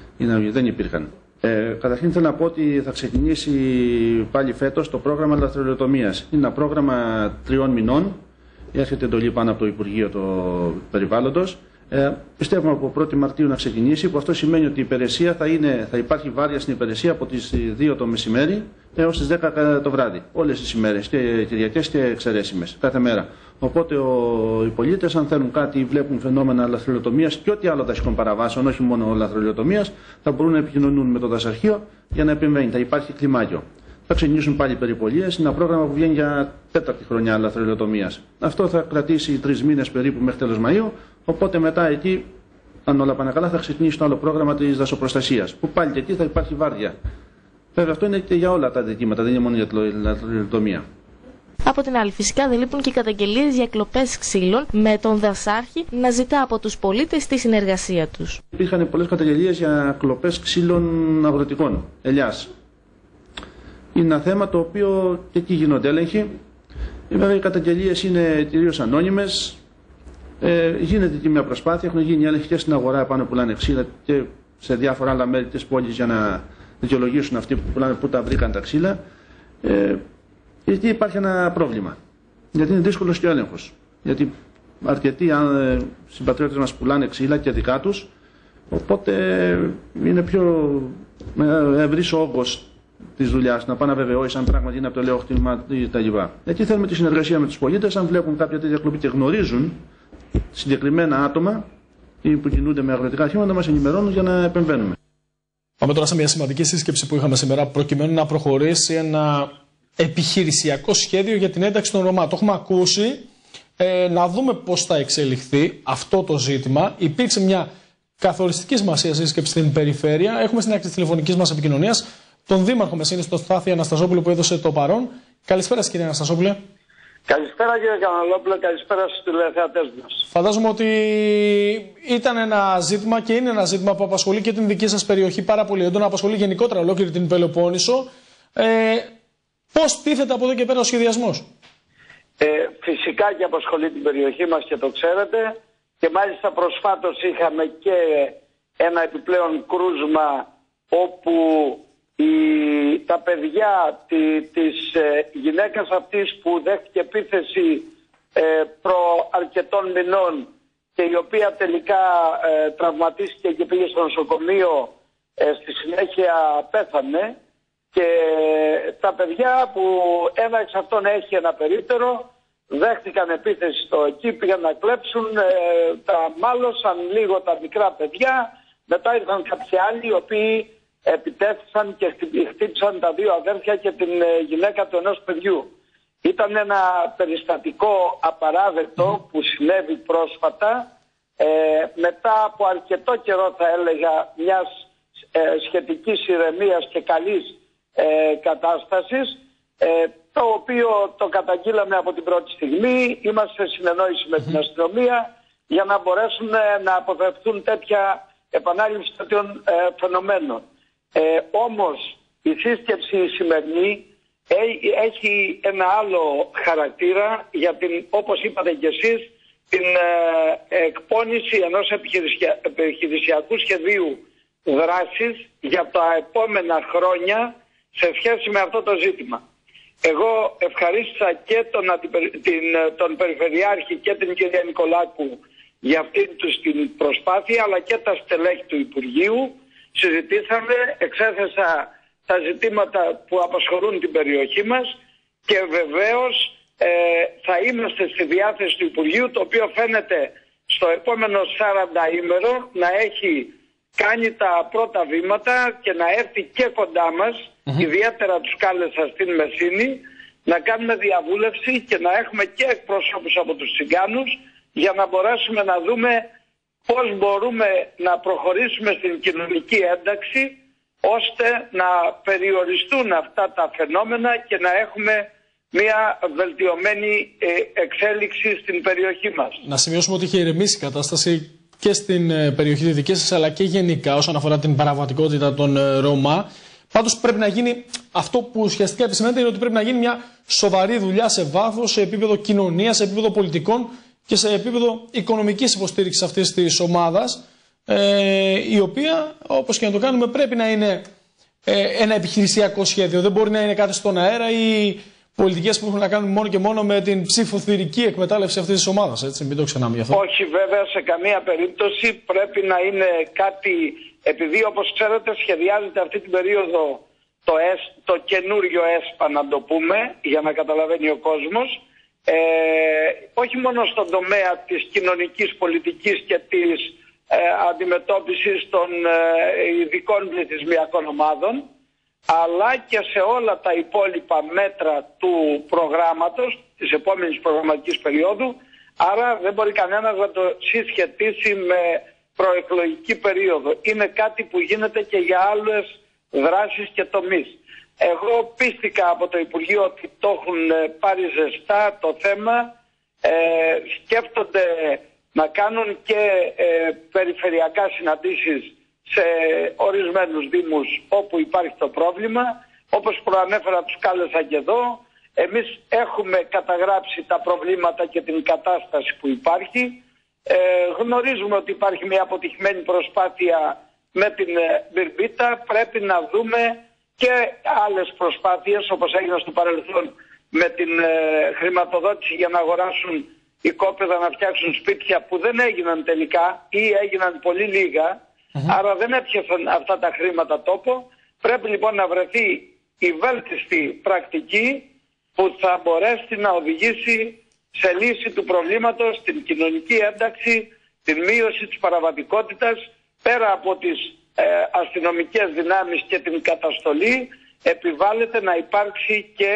Δεν υπήρχαν. Καταρχήν θέλω να πω ότι θα ξεκινήσει πάλι φέτος το πρόγραμμα λαθρευλοτομίας. Είναι ένα πρόγραμμα 3 μηνών. Έρχεται εντολή πάνω από το Υπουργείο του Περιβάλλοντος. Πιστεύουμε από 1η Μαρτίου να ξεκινήσει, που αυτό σημαίνει ότι η υπηρεσία θα υπάρχει βάρεια στην υπηρεσία από τις 2 το μεσημέρι έως τις 10 το βράδυ. Όλες τις ημέρες, και Κυριακές και εξαιρέσιμες, κάθε μέρα. Οπότε οι πολίτες, αν θέλουν κάτι ή βλέπουν φαινόμενα λαθρευλοτομίας και ό,τι άλλο δασικών παραβάσεων, όχι μόνο λαθρευλοτομίας, θα μπορούν να επικοινωνούν με το δασαρχείο για να επεμβαίνει. Θα υπάρχει κλιμάκιο. Θα ξεκινήσουν πάλι περιπολίες. Είναι ένα πρόγραμμα που βγαίνει για 4η χρονιά λαθρευλοτομίας. Αυτό θα κρατήσει 3 μήνες περίπου μέχρι τέλος Μαΐου. Οπότε μετά εκεί, αν όλα πάνε καλά, θα ξεκινήσει το άλλο πρόγραμμα της δασοπροστασίας. Που πάλι και εκεί θα υπάρχει βάρδια. Βέβαια, αυτό είναι και για όλα τα δικήματα, δεν είναι μόνο για τη λαθρευλοτομία. Από την άλλη, φυσικά δεν λείπουν και καταγγελίες για κλοπές ξύλων, με τον δασάρχη να ζητά από τους πολίτες τη συνεργασία τους. Υπήρχαν πολλές καταγγελίες για κλοπές ξύλων αγροτικών, ελιάς. Είναι ένα θέμα το οποίο και εκεί γίνονται έλεγχοι. Βέβαια, οι καταγγελίες είναι κυρίως ανώνυμες. Γίνεται και μια προσπάθεια. Έχουν γίνει έλεγχοι και στην αγορά πάνω που πουλάνε ξύλα και σε διάφορα άλλα μέρη της πόλης για να δικαιολογήσουν αυτοί που πουλάνε πού τα βρήκαν τα ξύλα. Γιατί υπάρχει ένα πρόβλημα. Γιατί είναι δύσκολος και ο έλεγχος. Γιατί αρκετοί συμπατριώτες μας πουλάνε ξύλα και δικά τους. Οπότε είναι πιο ευρύς ο όγκος της δουλειάς, να πάνε να βεβαιώσει αν πράγματι είναι από το ελαιόχτημα κτλ. Εκεί θέλουμε τη συνεργασία με τους πολίτες, αν βλέπουν κάποια τέτοια κλοπή και γνωρίζουν συγκεκριμένα άτομα που κινούνται με αγροτικά οχήματα, να μας ενημερώνουν για να επεμβαίνουμε. Πάμε τώρα σε μια σημαντική σύσκεψη που είχαμε σήμερα, προκειμένου να προχωρήσει ένα επιχειρησιακό σχέδιο για την ένταξη των Ρωμά. Το έχουμε ακούσει. Να δούμε πώς θα εξελιχθεί αυτό το ζήτημα. Υπήρξε μια καθοριστική σημασία σύσκεψη στην περιφέρεια. Έχουμε στην άκρη της τηλεφωνικής μας επικοινωνίας τον Δήμαρχο Μεσσήνης, τον Στάθη Αναστασόπουλο, που έδωσε το παρόν. Καλησπέρα σας, κύριε Αναστασόπουλε. Καλησπέρα, κύριε Καναλόπουλο, καλησπέρα στους τηλεθεατές μας. Φαντάζομαι ότι ήταν ένα ζήτημα και είναι ένα ζήτημα που απασχολεί και την δική σας περιοχή πάρα πολύ έντονα, απασχολεί γενικότερα ολόκληρη την Πελοπόννησο. Πώς τίθεται από εδώ και πέρα ο σχεδιασμός? Φυσικά και απασχολεί την περιοχή μας και το ξέρετε, και μάλιστα προσφάτως είχαμε και ένα επιπλέον κρούσμα όπου τα παιδιά της γυναίκας αυτής που δέχτηκε επίθεση προ αρκετών μηνών και η οποία τελικά τραυματίστηκε και πήγε στο νοσοκομείο, στη συνέχεια πέθανε, και τα παιδιά που ένα εξ αυτών έχει ένα περίπτερο δέχτηκαν επίθεση στο εκεί, πήγαν να κλέψουν, τα μάλωσαν λίγο τα μικρά παιδιά, μετά ήρθαν κάποιοι άλλοι οι οποίοι επιτέθησαν και χτύπησαν τα 2 αδέρφια και την γυναίκα του ενός παιδιού. Ήταν ένα περιστατικό απαράδεκτο που συνέβη πρόσφατα, μετά από αρκετό καιρό, θα έλεγα, μιας σχετικής ηρεμίας και καλής κατάστασης, το οποίο το καταγγείλαμε από την πρώτη στιγμή. Είμαστε σε συνεννόηση με την αστυνομία για να μπορέσουν να αποφευθούν τέτοια επανάληψη τέτοιων φαινομένων. Όμως η σύσκεψη σημερινή έχει ένα άλλο χαρακτήρα για την, όπως είπατε και εσείς, την εκπόνηση ενός επιχειρησιακού σχεδίου δράσεις για τα επόμενα χρόνια σε σχέση με αυτό το ζήτημα. Εγώ ευχαρίστησα και τον Περιφερειάρχη και την κυρία Νικολάκου για αυτήν τους την προσπάθεια, αλλά και τα στελέχη του Υπουργείου. Συζητήσαμε, εξέθεσα τα ζητήματα που απασχολούν την περιοχή μας και βεβαίως θα είμαστε στη διάθεση του Υπουργείου, το οποίο φαίνεται στο επόμενο 40ήμερο να έχει κάνει τα πρώτα βήματα και να έρθει και κοντά μας, ιδιαίτερα τους κάλεσα στην Μεσίνη, να κάνουμε διαβούλευση και να έχουμε και εκπροσώπους από τους Τσιγκάνους για να μπορέσουμε να δούμε πώς μπορούμε να προχωρήσουμε στην κοινωνική ένταξη ώστε να περιοριστούν αυτά τα φαινόμενα και να έχουμε μια βελτιωμένη εξέλιξη στην περιοχή μας. Να σημειώσουμε ότι είχε ηρεμήσει η κατάσταση και στην περιοχή τη δική σας, αλλά και γενικά όσον αφορά την παραβατικότητα των Ρωμά. Πάντως πρέπει να γίνει αυτό που ουσιαστικά επισημαίνεται, είναι ότι πρέπει να γίνει μια σοβαρή δουλειά σε βάθος, σε επίπεδο κοινωνίας, σε επίπεδο πολιτικών και σε επίπεδο οικονομικής υποστήριξης αυτής της ομάδας, η οποία, όπως και να το κάνουμε, πρέπει να είναι ένα επιχειρησιακό σχέδιο. Δεν μπορεί να είναι κάτι στον αέρα ή πολιτικές που έχουν να κάνουν μόνο και μόνο με την ψηφοθυρική εκμετάλλευση αυτής της ομάδας. Έτσι, μην το ξεχνάμε γι' αυτό. Όχι, βέβαια, σε καμία περίπτωση πρέπει να είναι κάτι, επειδή όπως ξέρετε σχεδιάζεται αυτή την περίοδο το καινούριο ΕΣΠΑ, να το πούμε, για να καταλαβαίνει ο κόσμος, όχι μόνο στον τομέα της κοινωνικής πολιτικής και της αντιμετώπισης των ειδικών πληθυσμιακών ομάδων, αλλά και σε όλα τα υπόλοιπα μέτρα του προγράμματος της επόμενης προγραμματικής περίοδου. Άρα δεν μπορεί κανένας να το συσχετίσει με προεκλογική περίοδο. Είναι κάτι που γίνεται και για άλλες δράσεις και τομείς. Εγώ πίστηκα από το Υπουργείο ότι το έχουν πάρει ζεστά το θέμα, σκέφτονται να κάνουν και περιφερειακά συναντήσεις σε ορισμένους δήμους όπου υπάρχει το πρόβλημα. Όπως προανέφερα, τους κάλεσα και εδώ. Εμείς έχουμε καταγράψει τα προβλήματα και την κατάσταση που υπάρχει. Γνωρίζουμε ότι υπάρχει μια αποτυχημένη προσπάθεια με την Μπιρμπίτα. Πρέπει να δούμε και άλλες προσπάθειες όπως έγιναν στο παρελθόν με την χρηματοδότηση για να αγοράσουν οικόπεδα, να φτιάξουν σπίτια που δεν έγιναν τελικά ή έγιναν πολύ λίγα. Άρα δεν έπιασαν αυτά τα χρήματα τόπο. Πρέπει λοιπόν να βρεθεί η βέλτιστη πρακτική που θα μπορέσει να οδηγήσει σε λύση του προβλήματος, την κοινωνική ένταξη, την μείωση της παραβατικότητας, πέρα από τις αστυνομικές δυνάμεις και την καταστολή, επιβάλλεται να υπάρξει και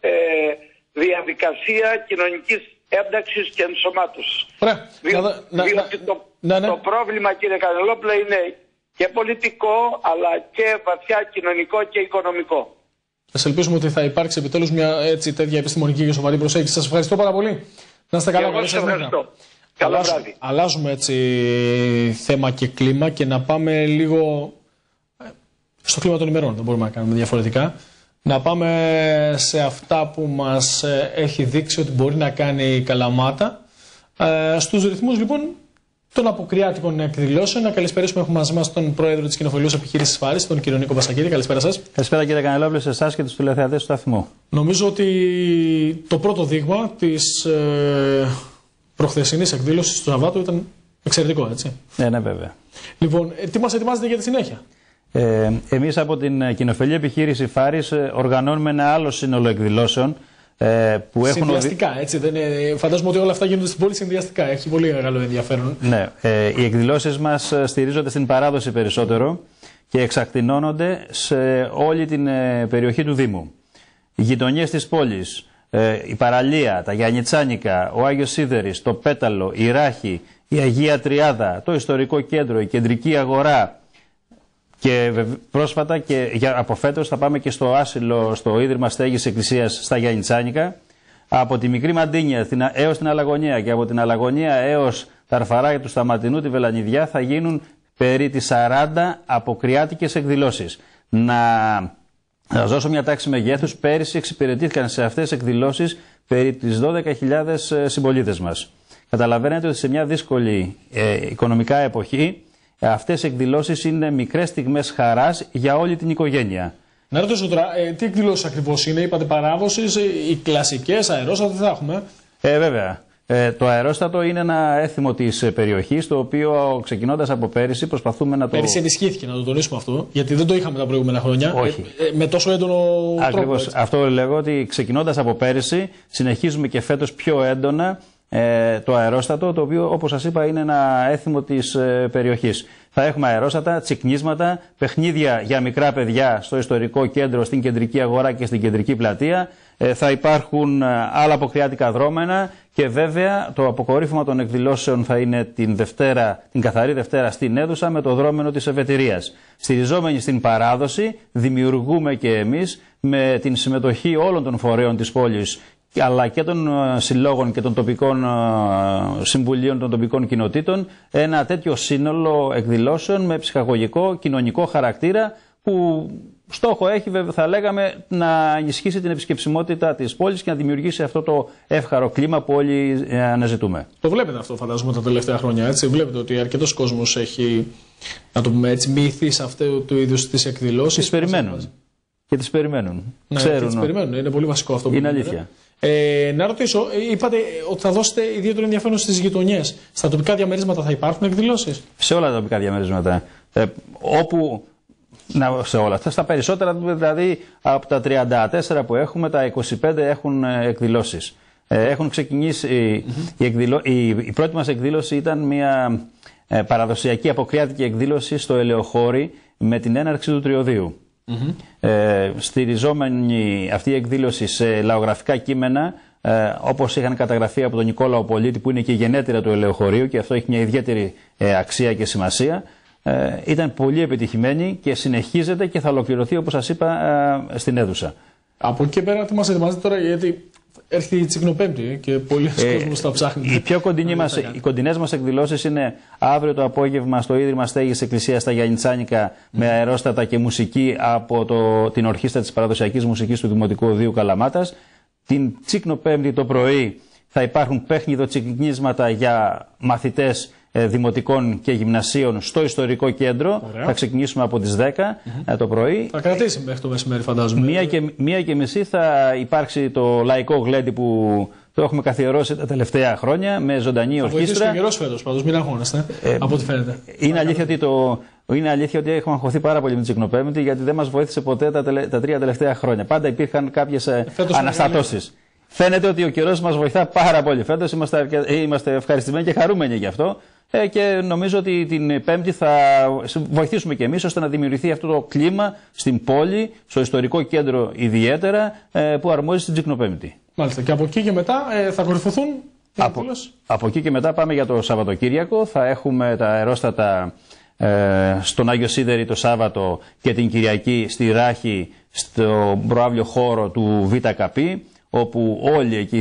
διαδικασία κοινωνικής ένταξης και ενσωμάτωσης. Διότι το πρόβλημα, κύριε Κανελόπουλε, είναι και πολιτικό, αλλά και βαθιά κοινωνικό και οικονομικό. Ας ελπίσουμε ότι θα υπάρξει επιτέλους μια τέτοια επιστημονική και σοβαρή προσέγγιση. Σας ευχαριστώ πάρα πολύ. Να είστε καλά. Εγώ σας ευχαριστώ. Καλά βράδυ. Αλλάζουμε έτσι θέμα και κλίμα και να πάμε λίγο στο κλίμα των ημερών. Δεν μπορούμε να κάνουμε διαφορετικά. Να πάμε σε αυτά που μας έχει δείξει ότι μπορεί να κάνει η Καλαμάτα. Στους ρυθμούς λοιπόν των αποκριάτικων εκδηλώσεων. Να καλησπερίσουμε, έχουμε μαζί μας τον πρόεδρο της κοινοφελούς επιχείρησης Φάρης, τον κύριο Νίκο Βασακίδη. Καλησπέρα σας. Καλησπέρα κύριε Κανελόπουλε, σε εσάς και τους τηλεθεατές του σταθμού. Νομίζω ότι το πρώτο δείγμα της προχθεσινής εκδήλωσης του Σαββάτου ήταν εξαιρετικό, έτσι. Ναι, βέβαια. Λοιπόν, τι μας ετοιμάζετε για τη συνέχεια? Εμείς από την κοινοφελή επιχείρηση Φάρης οργανώνουμε ένα άλλο σύνολο εκδηλώσεων που έχουν. Συνδυαστικά, έτσι. Φαντάζομαι ότι όλα αυτά γίνονται στην πόλη συνδυαστικά. Έχει πολύ μεγάλο ενδιαφέρον. Ναι. Οι εκδηλώσεις μας στηρίζονται στην παράδοση περισσότερο και εξακτηνώνονται σε όλη την περιοχή του Δήμου. Οι γειτονιές της πόλης, η Παραλία, τα Γιαννιτσάνικα, ο Άγιος Σίδερης, το Πέταλο, η Ράχη, η Αγία Τριάδα, το Ιστορικό Κέντρο, η Κεντρική Αγορά. Και πρόσφατα και από φέτος θα πάμε και στο άσυλο, στο Ίδρυμα Στέγης Εκκλησίας στα Γιαννιτσάνικα. Από τη Μικρή Μαντίνια έως την Αλαγωνία και από την Αλαγωνία έως τα Αρφαράγια του Σταματινού, τη Βελανιδιά, θα γίνουν περί τις 40 αποκριάτικες εκδηλώσεις. Να σας δώσω μια τάξη μεγέθους. Πέρυσι εξυπηρετήθηκαν σε αυτές τις εκδηλώσεις περί τις 12.000 συμπολίτες μας. Καταλαβαίνετε ότι σε μια δύσκολη οικονομικά εποχή αυτές οι εκδηλώσεις είναι μικρές στιγμές χαράς για όλη την οικογένεια. Να ρωτήσω τώρα, τι εκδηλώσεις ακριβώς είναι, είπατε παράδοσης, οι κλασικές, αερόστατα, τι θα έχουμε? Βέβαια. Το αερόστατο είναι ένα έθιμο της περιοχής, το οποίο ξεκινώντας από πέρυσι προσπαθούμε να το... Πέρυσι ενισχύθηκε, να το τονίσουμε αυτό, γιατί δεν το είχαμε τα προηγούμενα χρόνια. Όχι. Με τόσο έντονο τρόπο. Ακριβώς. Αυτό λέγω, ότι ξεκινώντας από πέρυσι συνεχίζουμε και φέτος πιο έντονα το αερόστατο, το οποίο όπως σας είπα είναι ένα έθιμο της περιοχής. Θα έχουμε αερόστατα, τσικνίσματα, παιχνίδια για μικρά παιδιά στο ιστορικό κέντρο, στην κεντρική αγορά και στην κεντρική πλατεία. Θα υπάρχουν άλλα αποκριάτικα δρόμενα και βέβαια το αποκορύφωμα των εκδηλώσεων θα είναι την καθαρή Δευτέρα στην Έδουσα με το δρόμενο της Εφετηρίας. Στηριζόμενοι στην παράδοση, δημιουργούμε και εμείς με την συμμετοχή όλων των φορέων της πόλης αλλά και των συλλόγων και των τοπικών συμβουλίων των τοπικών κοινοτήτων ένα τέτοιο σύνολο εκδηλώσεων με ψυχαγωγικό, κοινωνικό χαρακτήρα που στόχο έχει, θα λέγαμε, να ενισχύσει την επισκεψιμότητα της πόλης και να δημιουργήσει αυτό το εύχαρο κλίμα που όλοι αναζητούμε. Το βλέπετε αυτό, φαντάζομαι, τα τελευταία χρόνια, έτσι? Βλέπετε ότι αρκετός κόσμος έχει, να το πούμε έτσι, μοιηθεί σε αυτού του είδους τις εκδηλώσεις. Τις περιμένουν. Και τις περιμένουν. Ναι, ξέρουν. Και τις περιμένουν. Είναι πολύ βασικό αυτό που είναι αλήθεια. Να ρωτήσω, είπατε ότι θα δώσετε ιδιαίτερο ενδιαφέρον στις γειτονιές. Στα τοπικά διαμερίσματα θα υπάρχουν εκδηλώσεις? Σε όλα τα τοπικά διαμερίσματα. Όπου. Σε όλα αυτά. Στα περισσότερα, δηλαδή από τα 34 που έχουμε, τα 25 έχουν εκδηλώσεις. Έχουν ξεκινήσει. Η πρώτη μας εκδήλωση ήταν μια παραδοσιακή αποκριάτικη εκδήλωση στο Ελαιοχώρι με την έναρξη του Τριωδίου. Στηριζόμενη αυτή η εκδήλωση σε λαογραφικά κείμενα, όπως είχαν καταγραφεί από τον Νικόλαο Πολίτη, που είναι και η γενέτειρα του Ελαιοχωρίου και αυτό έχει μια ιδιαίτερη αξία και σημασία. Ήταν πολύ επιτυχημένη και συνεχίζεται και θα ολοκληρωθεί, όπως σας είπα, στην Έδουσα. Από εκεί πέρα τι μας ετοιμάζετε τώρα, γιατί έρχεται η Τσικνοπέμπτη και πολλοί κόσμος θα ψάχνει. Οι κοντινές μας εκδηλώσεις είναι αύριο το απόγευμα στο Ίδρυμα Στέγης Εκκλησίας στα Γιαννιτσάνικα με αερόστατα και μουσική από την Ορχήστρα της Παραδοσιακής Μουσικής του Δημοτικού Οδείου Καλαμάτας. Την Τσικνοπέμπτη το πρωί θα υπάρχουν παιχνιδοτσικνίσματα για μαθητές δημοτικών και γυμνασίων στο ιστορικό κέντρο. Ωραία. Θα ξεκινήσουμε από τις 10 το πρωί. Θα κρατήσει μέχρι το μεσημέρι, φαντάζομαι. 1:30 θα υπάρξει το λαϊκό γλέντι που το έχουμε καθιερώσει τα τελευταία χρόνια με ζωντανή ορχήστρα. Θα βοηθήσει και καιρός φέτος, πάντως, μην αγχώνεστε, από ό,τι φαίνεται. Είναι αλήθεια ότι έχουμε αγχωθεί πάρα πολύ με την Τσικνοπέμπτη, γιατί δεν μας βοήθησε ποτέ τα 3 τελευταία χρόνια. Πάντα υπήρχαν κάποιες αναστατώσεις. Φαίνεται ότι ο καιρός μας βοηθά πάρα πολύ. Φέτος είμαστε ευχαριστημένοι και χαρούμενοι γι' αυτό. Και νομίζω ότι την Πέμπτη θα βοηθήσουμε και εμείς ώστε να δημιουργηθεί αυτό το κλίμα στην πόλη, στο ιστορικό κέντρο ιδιαίτερα, που αρμόζει στην Τσικνοπέμπτη. Μάλιστα. Και από εκεί και μετά θα κορυφωθούν. Από εκεί και μετά πάμε για το Σαββατοκύριακο. Θα έχουμε τα αερόστατα στον Άγιο Σίδερη το Σάββατο και την Κυριακή στη Ράχη, στο προαύλιο χώρο του ΒΚΠ, όπου όλοι εκεί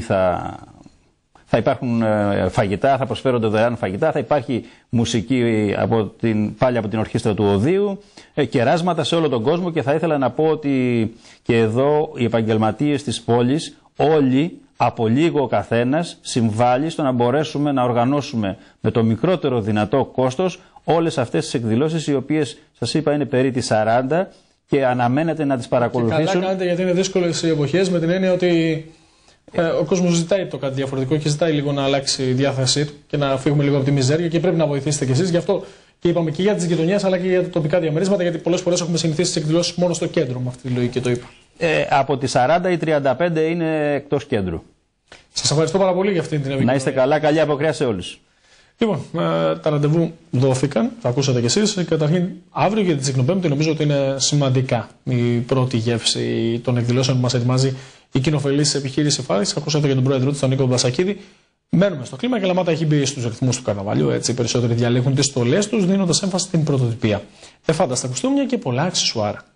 θα υπάρχουν φαγητά, θα προσφέρονται δωρεάν φαγητά, θα υπάρχει μουσική πάλι από την Ορχήστρα του Οδείου, κεράσματα σε όλο τον κόσμο, και θα ήθελα να πω ότι και εδώ οι επαγγελματίες της πόλης όλοι από λίγο ο καθένας συμβάλλει στο να μπορέσουμε να οργανώσουμε με το μικρότερο δυνατό κόστος όλες αυτές τις εκδηλώσεις, οι οποίες σας είπα είναι περί τις 40 και αναμένεται να τις παρακολουθήσουν. Και καλά κάνετε, γιατί είναι δύσκολες οι εποχές, με την έννοια ότι ο κόσμος ζητάει το κάτι διαφορετικό και ζητάει λίγο να αλλάξει η διάθεσή του και να φύγουμε λίγο από τη μιζέρια, και πρέπει να βοηθήσετε κι εσείς. Γι' αυτό και είπαμε και για τις γειτονιές αλλά και για τα τοπικά διαμερίσματα, γιατί πολλές φορές έχουμε συνηθίσει τις εκδηλώσεις μόνο στο κέντρο, με αυτή τη λογική το είπα. Από τις 40 ή 35 είναι εκτός κέντρου. Σας ευχαριστώ πάρα πολύ για αυτή την επικοινωνία. Να είστε καλά, καλή αποκριά σε όλους. Λοιπόν, τα ραντεβού δόθηκαν, τα ακούσατε κι εσείς. Καταρχήν, αύριο για την Τσικνοπέμπτη νομίζω ότι είναι σημαντικά η πρώτη γεύση των εκδηλώσεων που μας ετοιμάζει η κοινοφελής επιχείρηση Φάρης. Ακούσατε για τον πρόεδρό της, τον Νίκο Βλασακίδη. Μένουμε στο κλίμα. Η Καλαμάτα έχει μπει στους ρυθμούς του καρναβαλιού. Έτσι, οι περισσότεροι διαλέγουν τις στολές τους, δίνοντας έμφαση στην πρωτοτυπία. Εφάνταστα κουστούμια και πολλά αξεσουάρα.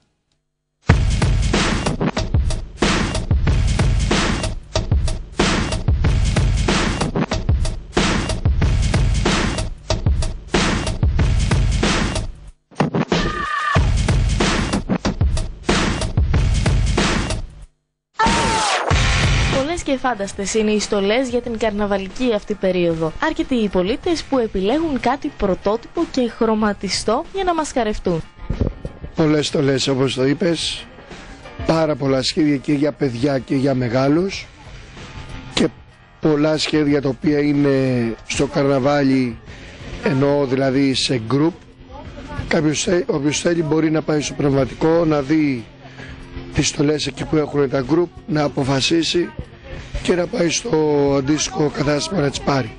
και εφάνταστες είναι οι στολές για την καρναβαλική αυτή περίοδο. Αρκετοί οι πολίτες που επιλέγουν κάτι πρωτότυπο και χρωματιστό για να μασκαρευτούν. Πολλές στολές όπως το είπες, πάρα πολλά σχέδια και για παιδιά και για μεγάλους και πολλά σχέδια τα οποία είναι στο καρναβάλι, εννοώ δηλαδή σε γκρουπ. Όποιος θέλει μπορεί να πάει στο πνευματικό, να δει τις στολές εκεί που έχουν τα γκρουπ, να αποφασίσει και να πάει στο αντίστοιχο κατάστημα να τις πάρει.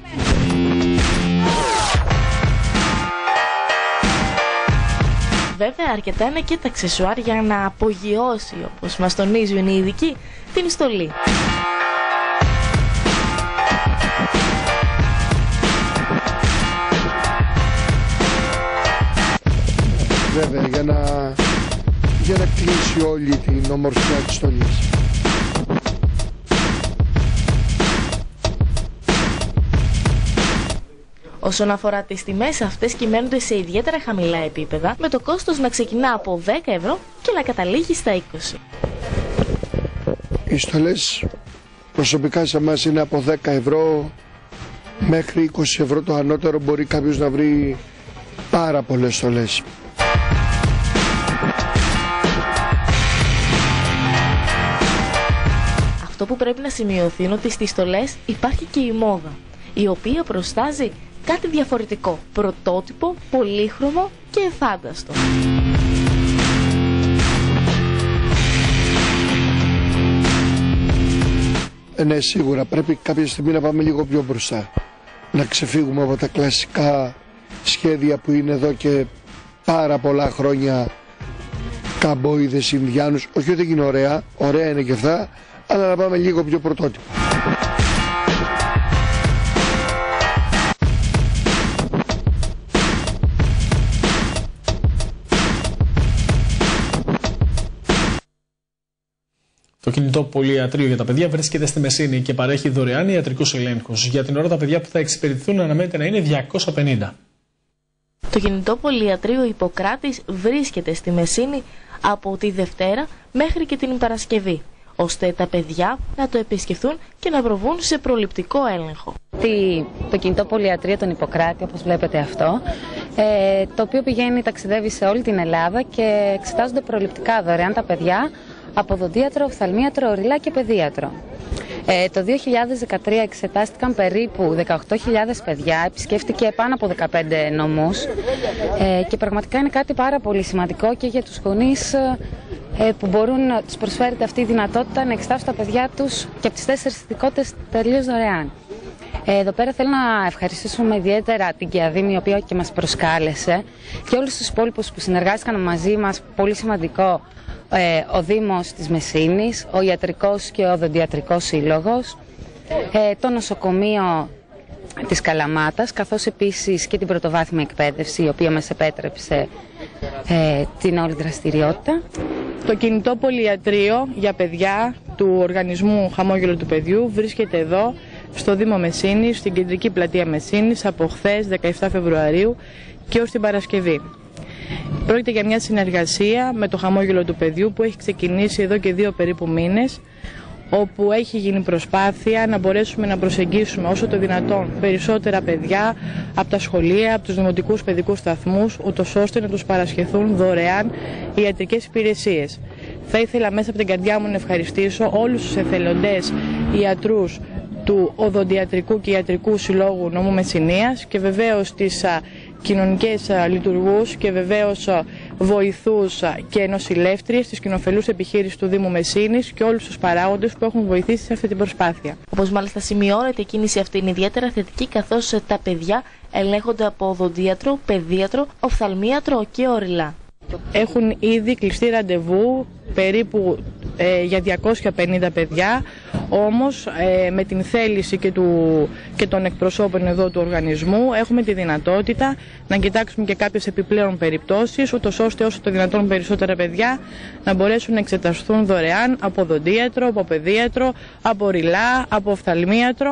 Βέβαια, αρκετά είναι και τα αξεσουάρ για να απογειώσει, όπως μας τονίζουν οι ειδικοί, την στολή. Βέβαια, για να κλείσει όλη την ομορφιά της στολής. Όσον αφορά τις τιμές, αυτές κυμαίνονται σε ιδιαίτερα χαμηλά επίπεδα, με το κόστος να ξεκινά από 10 ευρώ και να καταλήγει στα 20. Οι στολές προσωπικά σε εμάς είναι από 10 ευρώ μέχρι 20 ευρώ το ανώτερο, μπορεί κάποιος να βρει πάρα πολλές στολές. Αυτό που πρέπει να σημειωθεί είναι ότι στις στολές υπάρχει και η μόδα, η οποία προστάζει κάτι διαφορετικό, πρωτότυπο, πολύχρωμο και εφάνταστο. Ναι, σίγουρα πρέπει κάποια στιγμή να πάμε λίγο πιο μπροστά. Να ξεφύγουμε από τα κλασικά σχέδια που είναι εδώ και πάρα πολλά χρόνια, καμπόιδες, Ινδιάνους. Όχι ότι είναι ωραία, ωραία είναι και αυτά, αλλά να πάμε λίγο πιο πρωτότυπο. Το κινητό πολυιατρείο για τα παιδιά βρίσκεται στη Μεσίνη και παρέχει δωρεάν ιατρικούς ελέγχους. Για την ώρα τα παιδιά που θα εξυπηρετηθούν αναμένεται να είναι 250. Το κινητό πολυιατρείο Ιπποκράτης βρίσκεται στη Μεσίνη από τη Δευτέρα μέχρι και την Παρασκευή, ώστε τα παιδιά να το επισκεφθούν και να προβούν σε προληπτικό έλεγχο. Το κινητό πολυιατρείο των Ιπποκράτη, όπως βλέπετε αυτό, το οποίο ταξιδεύει σε όλη την Ελλάδα και εξετάζονται προληπτικά δωρεάν τα παιδιά από οδοντίατρο, οφθαλμίατρο, οριλά και παιδίατρο. Το 2013 εξετάστηκαν περίπου 18.000 παιδιά, επισκέφτηκε πάνω από 15 νομούς και πραγματικά είναι κάτι πάρα πολύ σημαντικό και για τους γονείς που μπορούν να τους προσφέρεται αυτή η δυνατότητα να εξετάσουν τα παιδιά τους και από τις 4 ειδικότητες τελείως δωρεάν. Εδώ πέρα θέλω να ευχαριστήσουμε ιδιαίτερα την ΚΕΑΔΗΜ, η οποία και μας προσκάλεσε, και όλους τους υπόλοιπους που συνεργάστηκαν μαζί μας, πολύ σημαντικό, ο Δήμος της Μεσίνης, ο Ιατρικός και ο Οδοντιατρικός Σύλλογος, το νοσοκομείο της Καλαμάτας, καθώς επίσης και την πρωτοβάθμια εκπαίδευση, η οποία μας επέτρεψε την όλη δραστηριότητα. Το κινητό πολυιατρείο για παιδιά του οργανισμού Χαμόγελο του Παιδιού βρίσκεται εδώ στο Δήμο Μεσίνης, στην κεντρική πλατεία Μεσίνης, από χθες 17 Φεβρουαρίου και ως την Παρασκευή. Πρόκειται για μια συνεργασία με το Χαμόγελο του Παιδιού που έχει ξεκινήσει εδώ και 2 περίπου μήνες, όπου έχει γίνει προσπάθεια να μπορέσουμε να προσεγγίσουμε όσο το δυνατόν περισσότερα παιδιά από τα σχολεία, από τους δημοτικούς παιδικούς σταθμούς, ούτως ώστε να τους παρασχεθούν δωρεάν ιατρικές υπηρεσίες. Θα ήθελα μέσα από την καρδιά μου να ευχαριστήσω όλους τους εθελοντές ιατρούς του Οδοντιατρικού και Ιατρικού Συλλόγου Νομού Μεσσηνίας και βεβαίως τις κοινωνικές λειτουργούς και βεβαίως βοηθούς και νοσηλεύτριες της κοινοφελούς επιχείρησης του Δήμου Μεσσήνης και όλους τους παράγοντες που έχουν βοηθήσει σε αυτή την προσπάθεια. Όπως μάλιστα σημειώνεται, η κίνηση αυτή είναι ιδιαίτερα θετική, καθώς τα παιδιά ελέγχονται από οδοντίατρο, παιδίατρο, οφθαλμίατρο και οριλά. Έχουν ήδη κλειστεί ραντεβού περίπου για 250 παιδιά, όμως με την θέληση και των εκπροσώπων εδώ του οργανισμού έχουμε τη δυνατότητα να κοιτάξουμε και κάποιες επιπλέον περιπτώσεις, ούτως ώστε όσο το δυνατόν περισσότερα παιδιά να μπορέσουν να εξεταστούν δωρεάν από οδοντίατρο, από παιδίατρο, από οριλά, από οφθαλμίατρο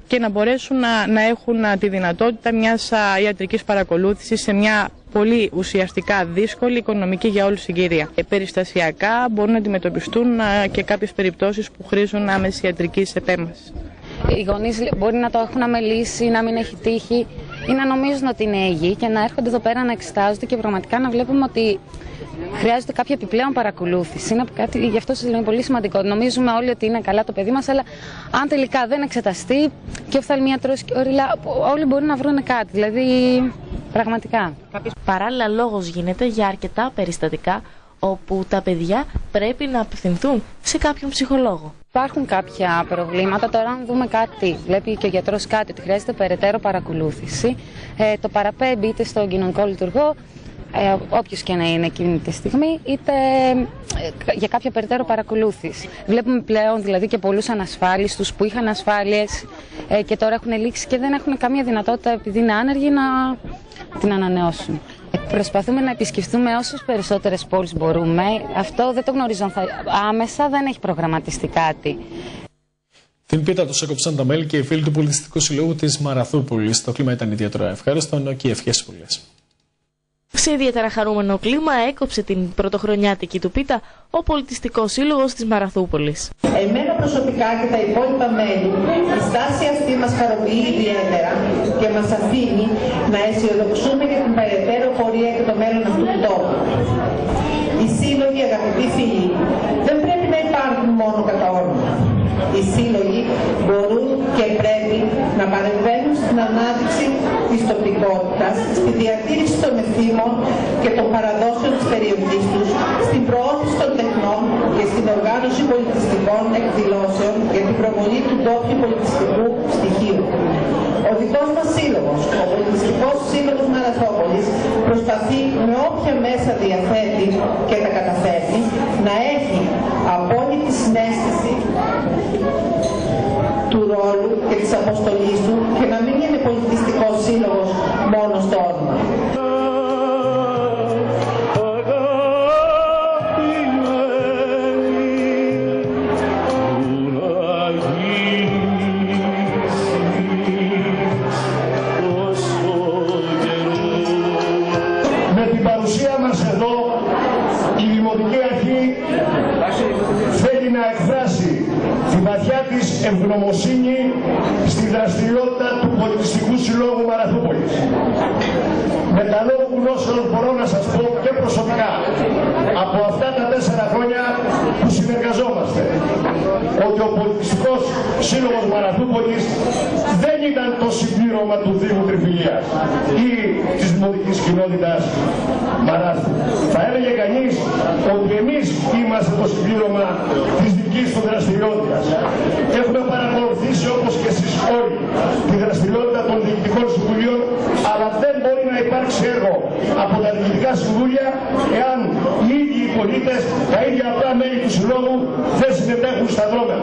και να μπορέσουν να έχουν τη δυνατότητα μιας ιατρικής παρακολούθησης σε μια πολύ ουσιαστικά δύσκολη οικονομική για όλους συγκυρία. Περιστασιακά μπορούν να αντιμετωπιστούν και κάποιες περιπτώσεις που χρήζουν άμεση ιατρικής επέμβασης. Οι γονείς μπορεί να το έχουν αμελήσει, να μην έχει τύχει ή να νομίζουν ότι είναι υγιή και να έρχονται εδώ πέρα να εξετάζονται και πραγματικά να βλέπουμε ότι χρειάζεται κάποια επιπλέον παρακολούθηση. Είναι κάτι, γι' αυτό σας λέω, πολύ σημαντικό. Νομίζουμε όλοι ότι είναι καλά το παιδί μας, αλλά αν τελικά δεν εξεταστεί και οφθαλμίατρος και όλοι μπορεί να βρουν κάτι. Δηλαδή, πραγματικά. Παράλληλα, λόγος γίνεται για αρκετά περιστατικά όπου τα παιδιά πρέπει να απευθυνθούν σε κάποιον ψυχολόγο. Υπάρχουν κάποια προβλήματα. Τώρα, αν δούμε κάτι, βλέπει και ο γιατρός κάτι, ότι χρειάζεται περαιτέρω παρακολούθηση, το παραπέμπει είτε στον κοινωνικό λειτουργό, όποιος και να είναι εκείνη τη στιγμή, είτε για κάποια περαιτέρω παρακολούθηση. Βλέπουμε πλέον δηλαδή και πολλούς ανασφάλιστους που είχαν ασφάλειες και τώρα έχουν λήξει και δεν έχουν καμία δυνατότητα, επειδή είναι άνεργοι, να την ανανεώσουν. Προσπαθούμε να επισκεφτούμε όσες περισσότερες πόλεις μπορούμε. Αυτό δεν το γνωρίζω άμεσα, δεν έχει προγραμματιστεί κάτι. Την πίτα τους έκοψαν τα μέλη και οι φίλοι του Πολιτιστικού Συλλόγου της Μαραθούπολης. Το κλίμα ήταν ιδιαίτερα ευχάριστο και ευχές πολλές. Σε ιδιαίτερα χαρούμενο κλίμα έκοψε την πρωτοχρονιάτικη του πίτα ο Πολιτιστικός Σύλλογος της Μαραθούπολης. Εμένα προσωπικά και τα υπόλοιπα μέλη, η στάση αυτή μας χαροποιεί ιδιαίτερα και μας αφήνει να αισιοδοξούμε για την περαιτέρω πορεία και το μέλλον αυτού του τόπου. Οι σύλλογοι, αγαπητοί φίλοι, δεν πρέπει να υπάρχουν μόνο κατά όνομα. Οι σύλλογοι μπορούν και πρέπει να παρεμβαίνουν στην ανάδειξη της τοπικότητας, στη διατήρηση των ευθύμων και των παραδόσεων της περιοχής τους, στην προώθηση των τεχνών και στην οργάνωση πολιτιστικών εκδηλώσεων για την προβολή του ντόπιου πολιτιστικού στοιχείου. Ο δικός μας σύλλογος, ο Πολιτιστικός Σύλλογος Μαραθούπολης, προσπαθεί με όποια μέσα διαθέτει και τα καταφέρνει να έχει απόλυτη συναίσθηση του ρόλου και της αποστολής του και να μην είναι πολιτιστικός σύλλογος μόνο στο όνομα. Με την παρουσία μας εδώ, η Δημοτική Αρχή θέλει να εκφράσει τη βαθιά της ευγνωμοσύνη στη δραστηριότητα του Πολιτιστικού Συλλόγου Μαραθούπολης. Με τα λόγου γνώσεων μπορώ να σας πω και προσωπικά από αυτά τα 4 χρόνια που συνεργαζόμαστε ότι ο Πολιτιστικός Σύλλογος Μαραθούπολης δεν ήταν το συμπλήρωμα του Δήμου Τριφυλίας ή της Δημοτικής Κοινότητας Μαράθου. Θα έλεγε κανείς ότι εμείς είμαστε το συμπλήρωμα της δικής του δραστηριότητας. Έχουμε παρακολουθήσει όπως και εσείς όλοι τη δραστηριότητα των διοικητικών συμβουλίων, αλλά δεν μπορεί να υπάρξει έργο από τα διοικητικά συμβούλια εάν οι ίδιοι οι πολίτες, τα ίδια απλά μέλη του Συλλόγου, δεν συμμετέχουν στα δρόμενα.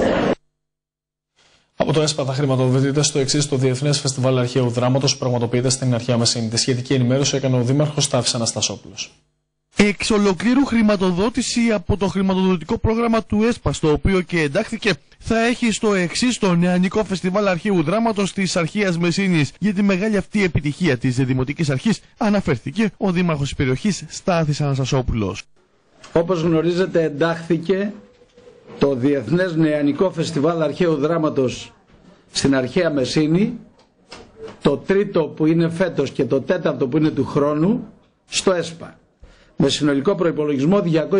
Από το ΕΣΠΑ θα χρηματοδοτείται στο εξής το Διεθνές Φεστιβάλ Αρχαίου Δράματος που πραγματοποιείται στην Αρχαία Μεσίνη. Τη σχετική ενημέρωση έκανε ο Δήμαρχος Τάφης Αναστασόπουλος. Εξ ολοκλήρου χρηματοδότηση από το χρηματοδοτικό πρόγραμμα του ΕΣΠΑ, στο οποίο και εντάχθηκε, θα έχει στο εξής το Νεανικό Φεστιβάλ Αρχαίου Δράματος της Αρχαίας Μεσίνης. Για τη μεγάλη αυτή επιτυχία της Δημοτικής Αρχής αναφέρθηκε ο Δήμαρχος της περιοχής Στάθης Αναστασόπουλος. Όπως γνωρίζετε, εντάχθηκε το Διεθνές Νεανικό Φεστιβάλ Αρχαίου Δράματος στην Αρχαία Μεσίνη, το τρίτο που είναι φέτος και το τέταρτο που είναι του χρόνου, στο ΕΣΠΑ, με συνολικό προϋπολογισμό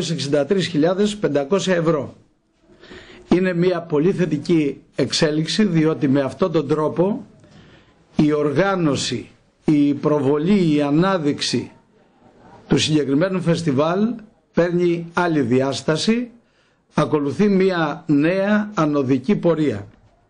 263.500 ευρώ. Είναι μια πολύ θετική εξέλιξη, διότι με αυτόν τον τρόπο η οργάνωση, η προβολή, η ανάδειξη του συγκεκριμένου φεστιβάλ παίρνει άλλη διάσταση, ακολουθεί μια νέα ανωδική πορεία.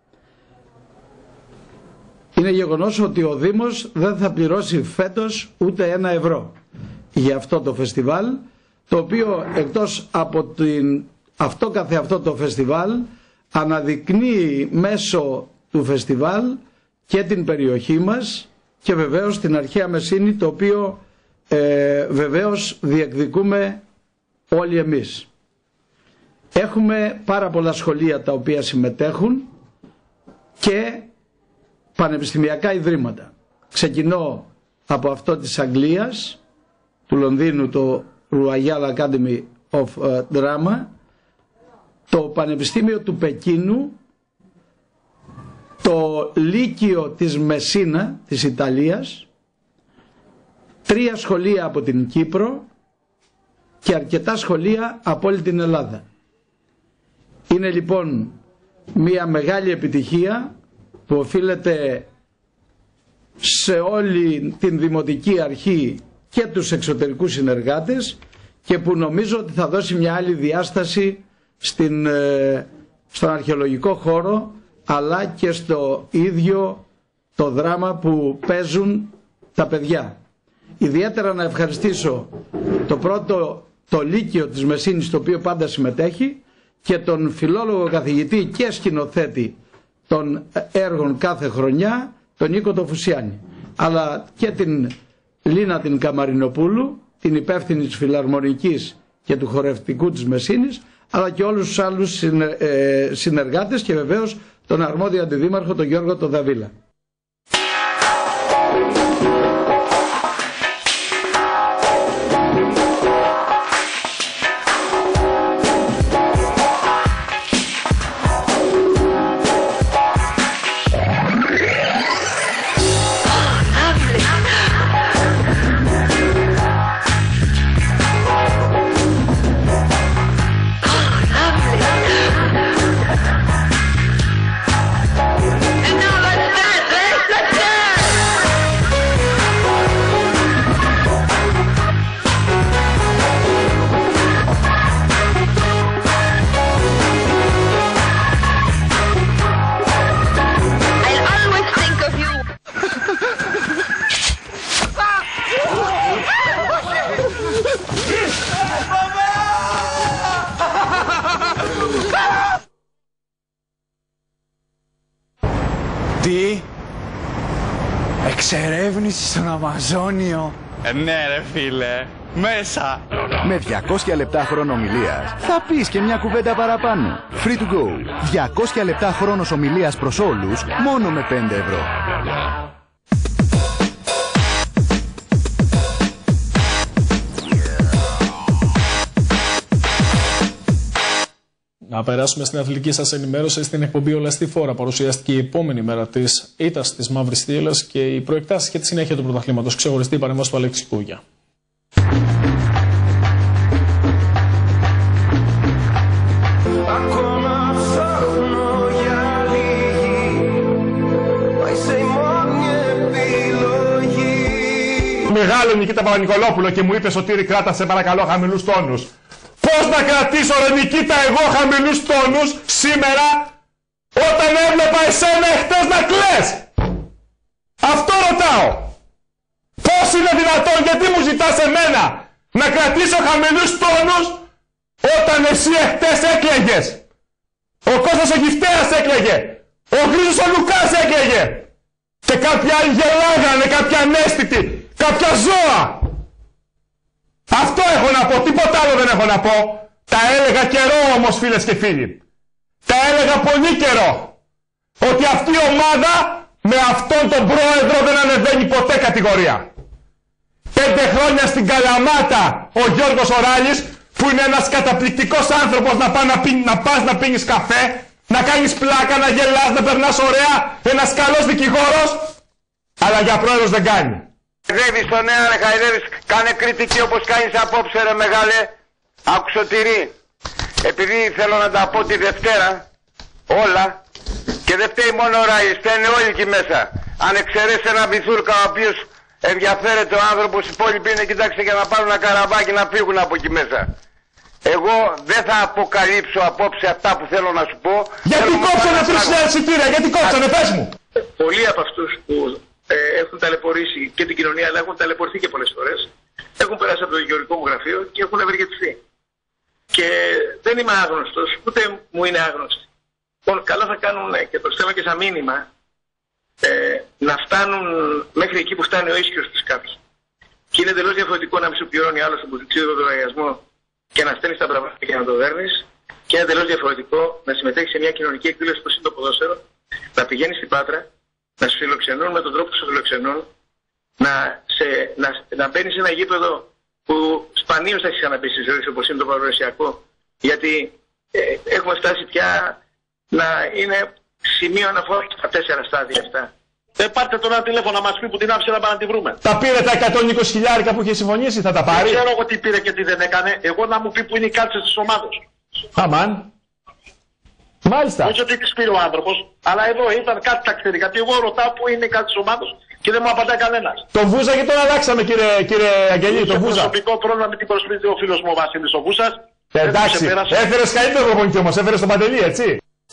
Είναι γεγονός ότι ο Δήμος δεν θα πληρώσει φέτος ούτε 1 ευρώ για αυτό το φεστιβάλ, το οποίο εκτός από αυτό καθεαυτό το φεστιβάλ αναδεικνύει μέσω του φεστιβάλ και την περιοχή μας και βεβαίως την Αρχαία Μεσίνη, το οποίο βεβαίως διεκδικούμε όλοι εμείς. Έχουμε πάρα πολλά σχολεία τα οποία συμμετέχουν και πανεπιστημιακά ιδρύματα. Ξεκινώ από αυτό της Αγγλίας, του Λονδίνου, το Royal Academy of Drama, το Πανεπιστήμιο του Πεκίνου, το Λύκειο της Μεσίνα της Ιταλίας, 3 σχολεία από την Κύπρο και αρκετά σχολεία από όλη την Ελλάδα. Είναι λοιπόν μια μεγάλη επιτυχία που οφείλεται σε όλη την Δημοτική Αρχή και τους εξωτερικούς συνεργάτες και που νομίζω ότι θα δώσει μια άλλη διάσταση στον αρχαιολογικό χώρο, αλλά και στο ίδιο το δράμα που παίζουν τα παιδιά. Ιδιαίτερα να ευχαριστήσω το Λύκειο της Μεσίνης, το οποίο πάντα συμμετέχει, και τον φιλόλογο καθηγητή και σκηνοθέτη των έργων κάθε χρονιά, τον Νίκο το Φουσιάνη, αλλά και την Λίνα την Καμαρινοπούλου, την υπεύθυνη της Φιλαρμονικής και του Χορευτικού της Μεσίνης, αλλά και όλους τους άλλους συνεργάτες και βεβαίως τον αρμόδιο αντιδήμαρχο, τον Γιώργο τον Δαβίλα. Τι? Εξερεύνηση στον Αμαζόνιο. Ναι ρε φίλε, μέσα. Με 200 λεπτά χρόνο ομιλίας θα πεις και μια κουβέντα παραπάνω. Free to go. 200 λεπτά χρόνος ομιλίας προς όλους, μόνο με 5 ευρώ. Να περάσουμε στην αθλητική σας ενημέρωση. Στην εκπομπή Όλα στη Φόρα παρουσιάστηκε η επόμενη μέρα της ήττας της Μαύρης Θύελλας και οι προεκτάσεις και τη συνέχεια του πρωταθλήματος. Ξεχωριστή παρέμβαση του Αλέξη Κούγια. Μεγάλο Νικήτα Παπα-Νικολόπουλο και μου είπε, Σωτήρη, κράτα σε παρακαλώ χαμηλούς τόνους. Πώς να κρατήσω ρε Νικήτα εγώ χαμηλούς τόνους σήμερα όταν έβλεπα εσένα εχθές να κλαις? Αυτό ρωτάω. Πώς είναι δυνατόν, γιατί μου ζητάς εμένα να κρατήσω χαμηλούς τόνους όταν εσύ εχθές έκλαιγες? Ο Κώστας ο Γυφτέας έκλαιγε. Ο Χρήστος ο Λουκάς έκλαιγε. Και κάποιοι άλλοι γελάγανε, κάποιοι ανέστητοι, κάποια ζώα. Αυτό έχω να πω, τίποτα άλλο δεν έχω να πω. Τα έλεγα καιρό όμως, φίλες και φίλοι. Τα έλεγα πολύ καιρό. Ότι αυτή η ομάδα με αυτόν τον πρόεδρο δεν ανεβαίνει ποτέ κατηγορία. 5 χρόνια στην Καλαμάτα ο Γιώργος Οράλης, που είναι ένας καταπληκτικός άνθρωπος, να πας να πίνεις καφέ, να κάνεις πλάκα, να γελάς, να περνάς ωραία, ένας καλός δικηγόρος, αλλά για πρόεδρος δεν κάνει. Χαϊδεύεις τον ένα, ρε χαϊδεύεις, κάνε κριτική όπως κάνεις απόψε ρε μεγάλε. Άκουσο τυρί. Επειδή θέλω να τα πω τη Δευτέρα, όλα, και δεν φταίει μόνο ο Ράης, φταίνε όλοι εκεί μέσα. Αν εξαιρέσει ένα βυθούρκα ο οποίος ενδιαφέρεται ο άνθρωπος, οι υπόλοιποι είναι, κοιτάξτε, για να πάρουν ένα καραβάκι να φύγουν από εκεί μέσα. Εγώ δεν θα αποκαλύψω απόψε αυτά που θέλω να σου πω. Γιατί κόψανε 3.000 εισιτήρια, γιατί κόψανε, πες μου. Πολλοί από αυτούς που έχουν ταλαιπωρήσει και την κοινωνία, αλλά έχουν ταλαιπωρηθεί και πολλές φορές, έχουν περάσει από το γεωργικό μου γραφείο και έχουν ευεργετηθεί. Και δεν είμαι άγνωστος, ούτε μου είναι άγνωστοι. Λοιπόν, καλά θα κάνουν και το στέλνω και σαν μήνυμα να φτάνουν μέχρι εκεί που φτάνει ο ίσχυος τους κάποιοι. Και είναι εντελώς διαφορετικό να μην σου πληρώνει άλλος τον πολιτικό λογαριασμό και να στέλνεις τα μπραβά και να το δέρνεις. Και είναι εντελώς διαφορετικό να συμμετέχεις σε μια κοινωνική εκδήλωση που είναι το ποδόσφαιρο, να πηγαίνεις στην Πάτρα, να σε φιλοξενούν με τον τρόπο που σε φιλοξενούν, να μπαίνει σε ένα γήπεδο που σπανίως θα έχει ξαναμπεί στη ζωή σου, όπως είναι το παραδοσιακό. Γιατί έχουμε φτάσει πια να είναι σημείο αναφορά στα 4 στάδια αυτά. Πάρτε τον ένα τηλέφωνο να μας πει που την άφησε να πάμε να τη βρούμε. Τα πήρε τα 120.000 που είχε συμφωνήσει, θα τα πάρει. Δεν ξέρω εγώ τι πήρε και τι δεν έκανε. Εγώ να μου πει που είναι οι κάτσες της ομάδας. Αμάν. Μάλιστα. Όχι ότι τις πήρε ο άνθρωπος, αλλά εδώ ήταν κάτι τα ξέρει. Γιατί εγώ ρωτάω που είναι οι κάτσες της ομάδας και δεν μου απαντάει κανένας. Το Βούζα και τον αλλάξαμε, κύριε Αγγελή. Το Βούζα. Προσωπικό πρόβλημα με την προσφύγη ο φίλος μου ο Βασίλης ο Βούσας. Εντάξει, έφερες καλύτερο προπονητή όμως, έφερες τον Παντελή, έτσι.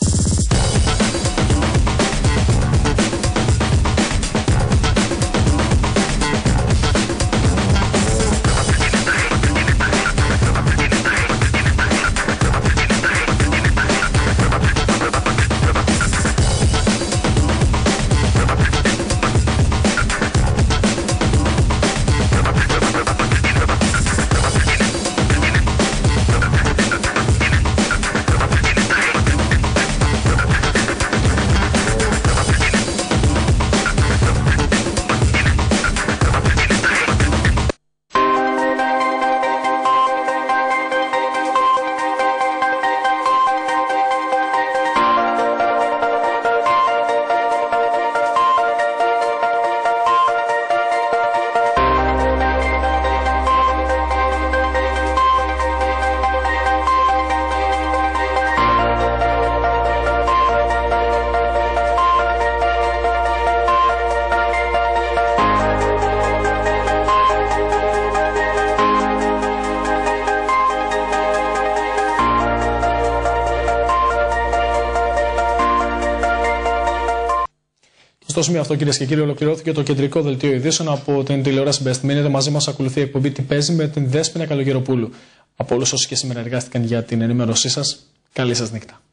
Στο σημείο αυτό, κυρίες και κύριοι, ολοκληρώθηκε το κεντρικό δελτίο ειδήσεων από την τηλεόραση Best. Μείνετε μαζί μας, ακολουθεί η εκπομπή Τι παίζει με την Δέσποινα Καλογεροπούλου. Από όλους όσοι και σήμερα εργάστηκαν για την ενημέρωσή σας, καλή σας νύχτα.